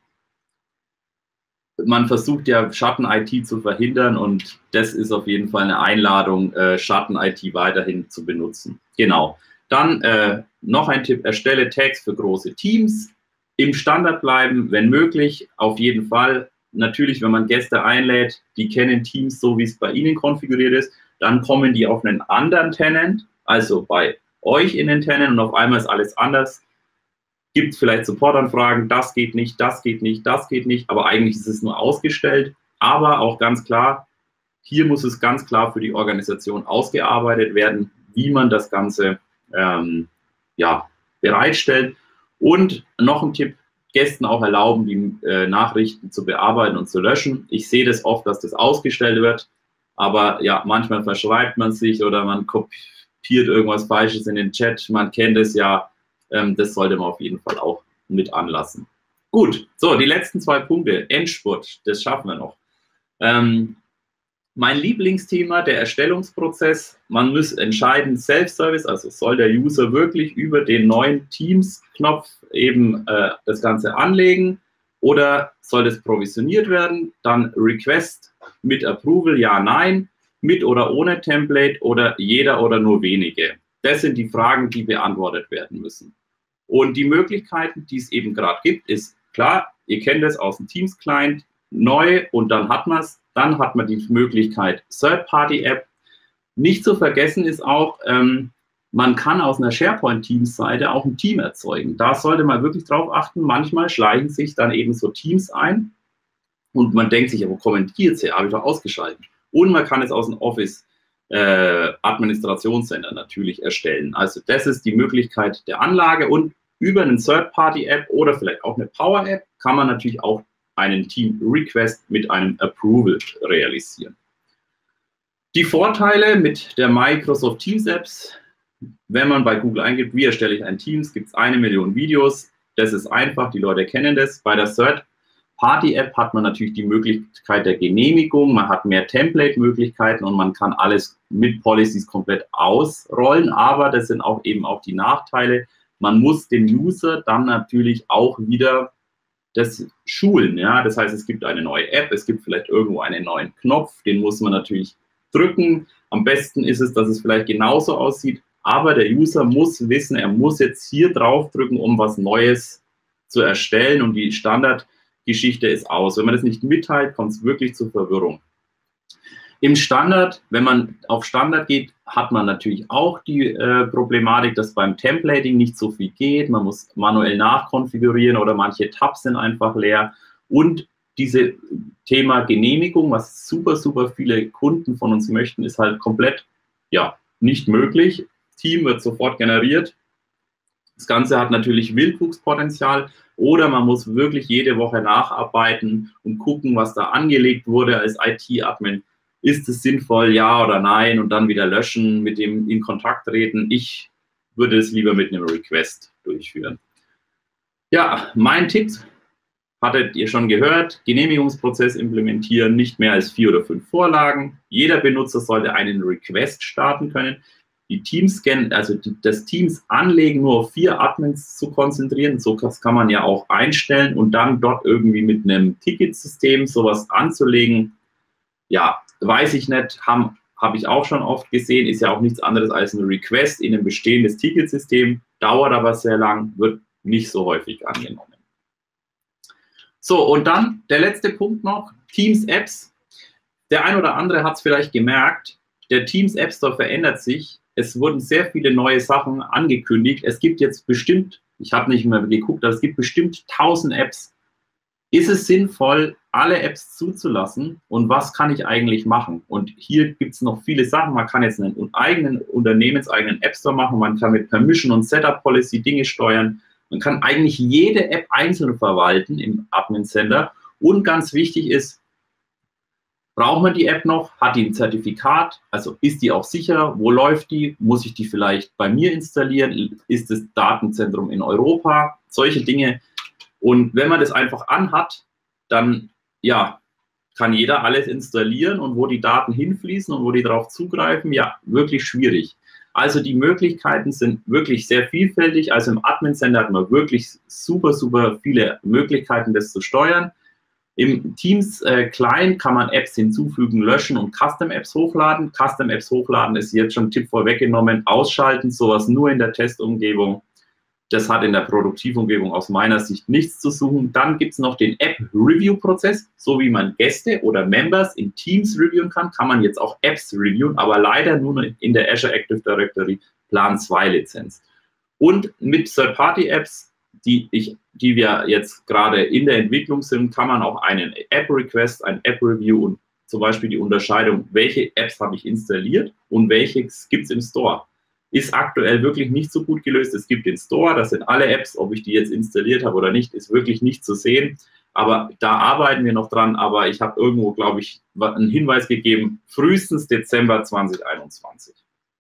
Man versucht ja Schatten-I T zu verhindern und das ist auf jeden Fall eine Einladung, Schatten-I T weiterhin zu benutzen. Genau. Dann äh, noch ein Tipp, erstelle Tags für große Teams. Im Standard bleiben, wenn möglich, auf jeden Fall. Natürlich, wenn man Gäste einlädt, die kennen Teams so, wie es bei Ihnen konfiguriert ist, dann kommen die auf einen anderen Tenant, also bei euch in den Tenant und auf einmal ist alles anders. Gibt es vielleicht Supportanfragen, das geht nicht, das geht nicht, das geht nicht, aber eigentlich ist es nur ausgestellt. Aber auch ganz klar, hier muss es ganz klar für die Organisation ausgearbeitet werden, wie man das Ganze ähm, ja, bereitstellt. Und noch ein Tipp, Gästen auch erlauben, die äh, Nachrichten zu bearbeiten und zu löschen. Ich sehe das oft, dass das ausgestellt wird, aber ja, manchmal verschreibt man sich oder man kopiert irgendwas Falsches in den Chat. Man kennt es ja, ähm, das sollte man auf jeden Fall auch mit anlassen. Gut, so, die letzten zwei Punkte, Endspurt, das schaffen wir noch. Ähm, Mein Lieblingsthema, der Erstellungsprozess. Man muss entscheiden, Self-Service, also soll der User wirklich über den neuen Teams-Knopf eben äh, das Ganze anlegen oder soll das provisioniert werden? Dann Request mit Approval, ja, nein, mit oder ohne Template oder jeder oder nur wenige. Das sind die Fragen, die beantwortet werden müssen. Und die Möglichkeiten, die es eben gerade gibt, ist klar, ihr kennt es aus dem Teams-Client, neu und dann hat man es. Dann hat man die Möglichkeit Third-Party-App. Nicht zu vergessen ist auch, ähm, man kann aus einer SharePoint-Teams-Seite auch ein Team erzeugen. Da sollte man wirklich drauf achten. Manchmal schleichen sich dann eben so Teams ein und man denkt sich, ja, wo kommen die jetzt her? Habe ich doch ausgeschaltet. Und man kann es aus dem Office äh, Administrationscenter natürlich erstellen. Also das ist die Möglichkeit der Anlage und über einen Third-Party-App oder vielleicht auch eine Power-App kann man natürlich auch einen Team-Request mit einem Approval realisieren. Die Vorteile mit der Microsoft Teams Apps, wenn man bei Google eingibt, wie erstelle ich ein Teams, gibt es eine Million Videos. Das ist einfach, die Leute kennen das. Bei der Third-Party-App hat man natürlich die Möglichkeit der Genehmigung, man hat mehr Template-Möglichkeiten und man kann alles mit Policies komplett ausrollen, aber das sind auch eben auch die Nachteile. Man muss den User dann natürlich auch wieder das schulen, ja, das heißt, es gibt eine neue App, es gibt vielleicht irgendwo einen neuen Knopf, den muss man natürlich drücken. Am besten ist es, dass es vielleicht genauso aussieht, aber der User muss wissen, er muss jetzt hier drauf drücken, um was Neues zu erstellen und die Standardgeschichte ist aus. Wenn man das nicht mitteilt, kommt es wirklich zur Verwirrung. Im Standard, wenn man auf Standard geht, hat man natürlich auch die äh, Problematik, dass beim Templating nicht so viel geht. Man muss manuell nachkonfigurieren oder manche Tabs sind einfach leer. Und diese Thema Genehmigung, was super, super viele Kunden von uns möchten, ist halt komplett ja, nicht möglich. Team wird sofort generiert. Das Ganze hat natürlich Wildwuchspotenzial oder man muss wirklich jede Woche nacharbeiten und gucken, was da angelegt wurde als I T-Admin. Ist es sinnvoll, ja oder nein? Und dann wieder löschen, mit dem in Kontakt treten. Ich würde es lieber mit einem Request durchführen. Ja, mein Tipp, hattet ihr schon gehört, Genehmigungsprozess implementieren, nicht mehr als vier oder fünf Vorlagen. Jeder Benutzer sollte einen Request starten können. Die Teams, also die, das Teams anlegen, nur auf vier Admins zu konzentrieren. So das kann man ja auch einstellen und dann dort irgendwie mit einem Ticketsystem sowas anzulegen. Ja, weiß ich nicht, habe hab ich auch schon oft gesehen, ist ja auch nichts anderes als ein Request in ein bestehendes Ticketsystem, dauert aber sehr lang, wird nicht so häufig angenommen. So, und dann der letzte Punkt noch, Teams Apps. Der ein oder andere hat es vielleicht gemerkt, der Teams App Store verändert sich, es wurden sehr viele neue Sachen angekündigt, es gibt jetzt bestimmt, ich habe nicht mehr geguckt, aber es gibt bestimmt tausend Apps. ist es sinnvoll, alle Apps zuzulassen und was kann ich eigentlich machen? Und hier gibt es noch viele Sachen. Man kann jetzt einen eigenen, unternehmenseigenen App Store machen, man kann mit Permission und Setup Policy Dinge steuern, man kann eigentlich jede App einzeln verwalten im Admin Center und ganz wichtig ist, braucht man die App noch? Hat die ein Zertifikat? Also ist die auch sicher? Wo läuft die? Muss ich die vielleicht bei mir installieren? Ist das Datenzentrum in Europa? Solche Dinge. Und wenn man das einfach anhat, dann ja, kann jeder alles installieren und wo die Daten hinfließen und wo die darauf zugreifen, ja, wirklich schwierig. Also die Möglichkeiten sind wirklich sehr vielfältig. Also im Admin Center hat man wirklich super, super viele Möglichkeiten, das zu steuern. Im Teams äh, Client kann man Apps hinzufügen, löschen und Custom Apps hochladen. Custom Apps hochladen ist jetzt schon ein Tipp vorweggenommen. Ausschalten, sowas nur in der Testumgebung. Das hat in der Produktivumgebung aus meiner Sicht nichts zu suchen. Dann gibt es noch den App-Review-Prozess. So wie man Gäste oder Members in Teams reviewen kann, kann man jetzt auch Apps reviewen, aber leider nur in der Azure Active Directory Plan zwei Lizenz. Und mit Third-Party-Apps, die, ich, die wir jetzt gerade in der Entwicklung sind, kann man auch einen App-Request, ein App-Review und zum Beispiel die Unterscheidung, welche Apps habe ich installiert und welche gibt es im Store. Ist aktuell wirklich nicht so gut gelöst. Es gibt den Store, das sind alle Apps, ob ich die jetzt installiert habe oder nicht, ist wirklich nicht zu sehen. Aber da arbeiten wir noch dran. Aber ich habe irgendwo, glaube ich, einen Hinweis gegeben, frühestens Dezember zweitausendeinundzwanzig.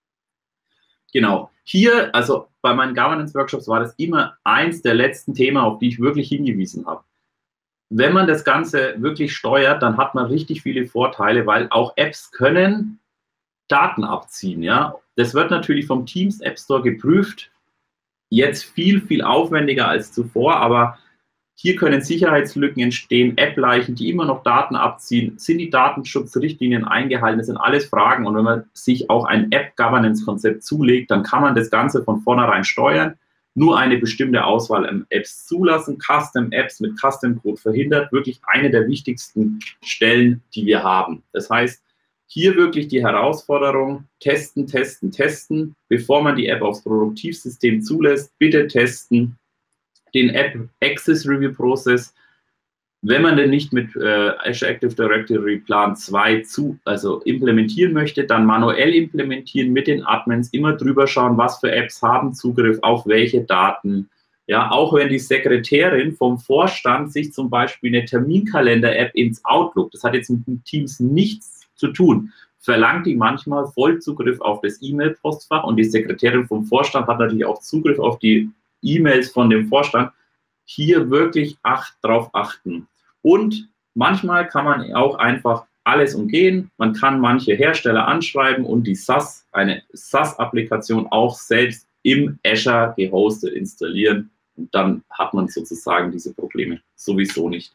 Genau. Hier, also bei meinen Governance-Workshops war das immer eins der letzten Themen, auf die ich wirklich hingewiesen habe. Wenn man das Ganze wirklich steuert, dann hat man richtig viele Vorteile, weil auch Apps können Daten abziehen, ja. Das wird natürlich vom Teams App Store geprüft, jetzt viel, viel aufwendiger als zuvor, aber hier können Sicherheitslücken entstehen, App-Leichen, die immer noch Daten abziehen. Sind die Datenschutzrichtlinien eingehalten? Das sind alles Fragen und wenn man sich auch ein App-Governance-Konzept zulegt, dann kann man das Ganze von vornherein steuern, nur eine bestimmte Auswahl an Apps zulassen, Custom-Apps mit Custom-Code verhindert, wirklich eine der wichtigsten Stellen, die wir haben. Das heißt, hier wirklich die Herausforderung, testen, testen, testen, bevor man die App aufs Produktivsystem zulässt, bitte testen, den App Access Review Prozess, wenn man den nicht mit äh, Azure Active Directory Plan zwei zu, also implementieren möchte, dann manuell implementieren mit den Admins, immer drüber schauen, was für Apps haben Zugriff auf welche Daten. Ja, auch wenn die Sekretärin vom Vorstand sich zum Beispiel eine Terminkalender-App ins Outlook, das hat jetzt mit Teams nichts zu tun, verlangt die manchmal Vollzugriff auf das E-Mail-Postfach und die Sekretärin vom Vorstand hat natürlich auch Zugriff auf die E-Mails von dem Vorstand. Hier wirklich acht, drauf achten. Und manchmal kann man auch einfach alles umgehen. Man kann manche Hersteller anschreiben und die SaaS, eine SaaS-Applikation auch selbst im Azure gehostet installieren. Und dann hat man sozusagen diese Probleme sowieso nicht.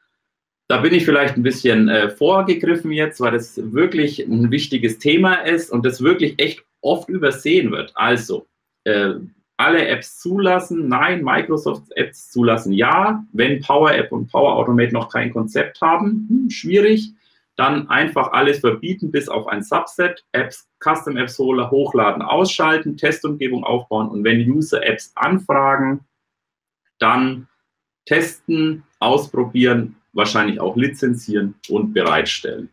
Da bin ich vielleicht ein bisschen äh, vorgegriffen jetzt, weil das wirklich ein wichtiges Thema ist und das wirklich echt oft übersehen wird. Also, äh, alle Apps zulassen, nein, Microsoft-Apps zulassen, ja. Wenn Power App und Power Automate noch kein Konzept haben, hm, schwierig, dann einfach alles verbieten, bis auf ein Subset, Apps, Custom Apps hochladen, ausschalten, Testumgebung aufbauen und wenn User Apps anfragen, dann testen, ausprobieren, wahrscheinlich auch lizenzieren und bereitstellen.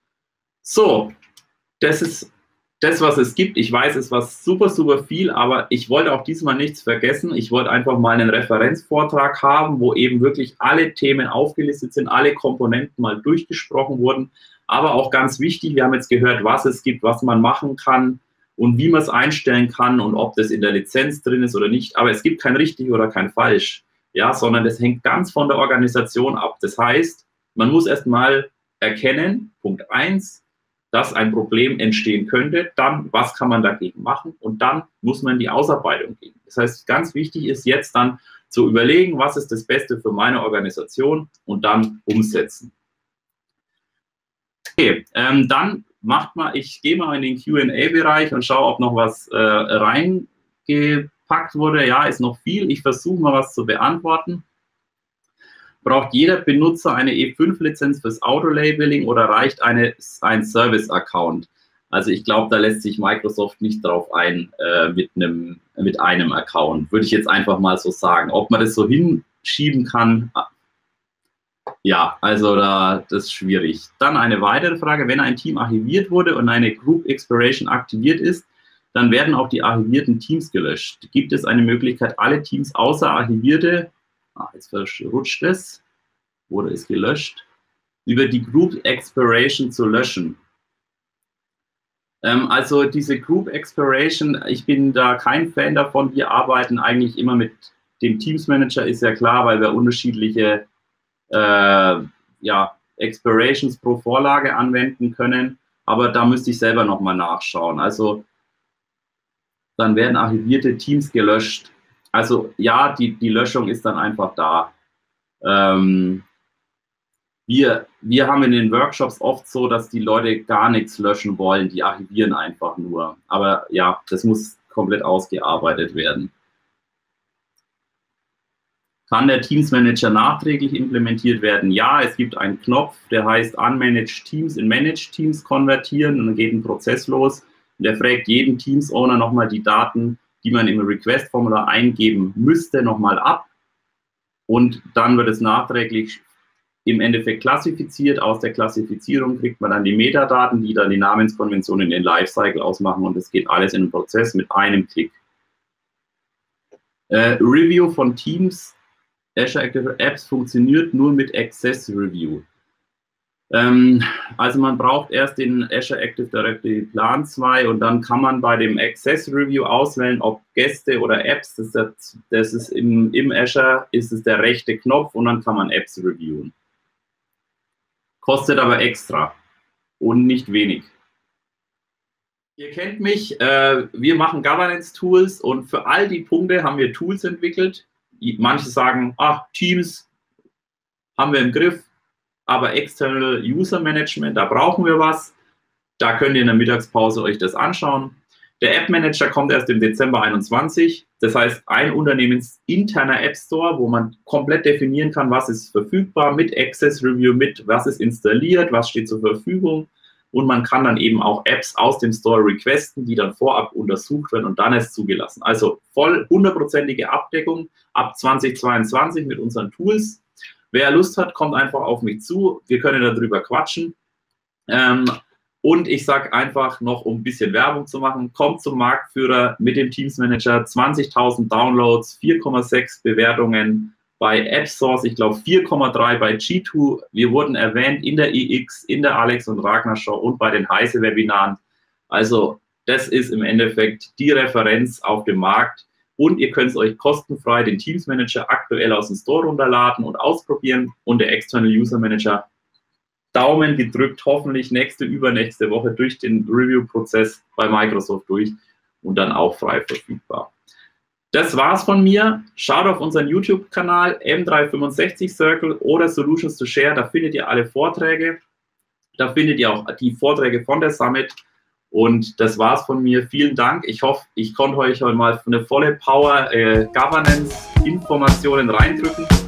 So, das ist das, was es gibt. Ich weiß, es war super, super viel, aber ich wollte auch diesmal nichts vergessen. Ich wollte einfach mal einen Referenzvortrag haben, wo eben wirklich alle Themen aufgelistet sind, alle Komponenten mal durchgesprochen wurden. Aber auch ganz wichtig, wir haben jetzt gehört, was es gibt, was man machen kann und wie man es einstellen kann und ob das in der Lizenz drin ist oder nicht. Aber es gibt kein richtig oder kein falsch. Ja, sondern das hängt ganz von der Organisation ab. Das heißt, man muss erstmal erkennen, Punkt eins, dass ein Problem entstehen könnte, dann, was kann man dagegen machen und dann muss man in die Ausarbeitung gehen. Das heißt, ganz wichtig ist jetzt dann zu überlegen, was ist das Beste für meine Organisation und dann umsetzen. Okay, ähm, dann macht mal, ich gehe mal in den Q und A-Bereich und schaue, ob noch was äh, reingeht. Packt wurde, ja, ist noch viel. Ich versuche mal was zu beantworten. Braucht jeder Benutzer eine E fünf Lizenz fürs Auto-Labeling oder reicht eine, ein Service-Account? Also ich glaube, da lässt sich Microsoft nicht drauf ein äh, mit, einem, mit einem Account. Würde ich jetzt einfach mal so sagen. Ob man das so hinschieben kann, Ja, also da, das ist schwierig. Dann eine weitere Frage. Wenn ein Team archiviert wurde und eine Group Expiration aktiviert ist, dann werden auch die archivierten Teams gelöscht. Gibt es eine Möglichkeit, alle Teams außer archivierte, ah, jetzt verrutscht es, wurde es gelöscht, über die Group Expiration zu löschen? Ähm, also diese Group Expiration, ich bin da kein Fan davon. Wir arbeiten eigentlich immer mit dem Teams Manager, ist ja klar, weil wir unterschiedliche äh, ja, Expirations pro Vorlage anwenden können. Aber da müsste ich selber nochmal nachschauen. Also dann werden archivierte Teams gelöscht. Also ja, die, die Löschung ist dann einfach da. Ähm, wir, wir haben in den Workshops oft so, dass die Leute gar nichts löschen wollen, die archivieren einfach nur. Aber ja, das muss komplett ausgearbeitet werden. Kann der Teams Manager nachträglich implementiert werden? Ja, es gibt einen Knopf, der heißt Unmanaged Teams in Managed Teams konvertieren und dann geht ein Prozess los. Und der fragt jeden Teams-Owner nochmal die Daten, die man im Request-Formular eingeben müsste, nochmal ab. Und dann wird es nachträglich im Endeffekt klassifiziert. Aus der Klassifizierung kriegt man dann die Metadaten, die dann die Namenskonvention in den Lifecycle ausmachen. Und das geht alles in den Prozess mit einem Klick. Äh, Review von Teams, Azure Active Apps funktioniert nur mit Access Review. Ähm, also man braucht erst den Azure Active Directory Plan zwei und dann kann man bei dem Access Review auswählen, ob Gäste oder Apps, das ist, das ist im, im Azure ist es der rechte Knopf und dann kann man Apps reviewen. Kostet aber extra und nicht wenig. Ihr kennt mich, äh, wir machen Governance-Tools und für all die Punkte haben wir Tools entwickelt. Manche sagen, ach, Teams haben wir im Griff, aber External User Management, da brauchen wir was. Da könnt ihr in der Mittagspause euch das anschauen. Der App Manager kommt erst im Dezember einundzwanzig. Das heißt, ein unternehmensinterner App Store, wo man komplett definieren kann, was ist verfügbar mit Access Review, mit was ist installiert, was steht zur Verfügung. Und man kann dann eben auch Apps aus dem Store requesten, die dann vorab untersucht werden und dann erst zugelassen. Also voll hundertprozentige Abdeckung ab zweitausendzweiundzwanzig mit unseren Tools. Wer Lust hat, kommt einfach auf mich zu. Wir können darüber quatschen. Ähm, und ich sage einfach noch, um ein bisschen Werbung zu machen, kommt zum Marktführer mit dem Teams Manager, zwanzigtausend Downloads, vier Komma sechs Bewertungen bei AppSource, ich glaube vier Komma drei bei G zwei. Wir wurden erwähnt in der I X, in der Alex und Ragnar Show und bei den Heise-Webinaren. Also das ist im Endeffekt die Referenz auf dem Markt. Und ihr könnt euch kostenfrei den Teams Manager aktuell aus dem Store runterladen und ausprobieren. Und der External User Manager, Daumen gedrückt, hoffentlich nächste, übernächste Woche durch den Review-Prozess bei Microsoft durch und dann auch frei verfügbar. Das war's von mir. Schaut auf unseren YouTube-Kanal M dreihundertfünfundsechzig Circle oder Solutions to Share. Da findet ihr alle Vorträge. Da findet ihr auch die Vorträge von der Summit. Und das war's von mir. Vielen Dank. Ich hoffe, ich konnte euch heute mal eine volle Power äh, Governance Informationen reindrücken.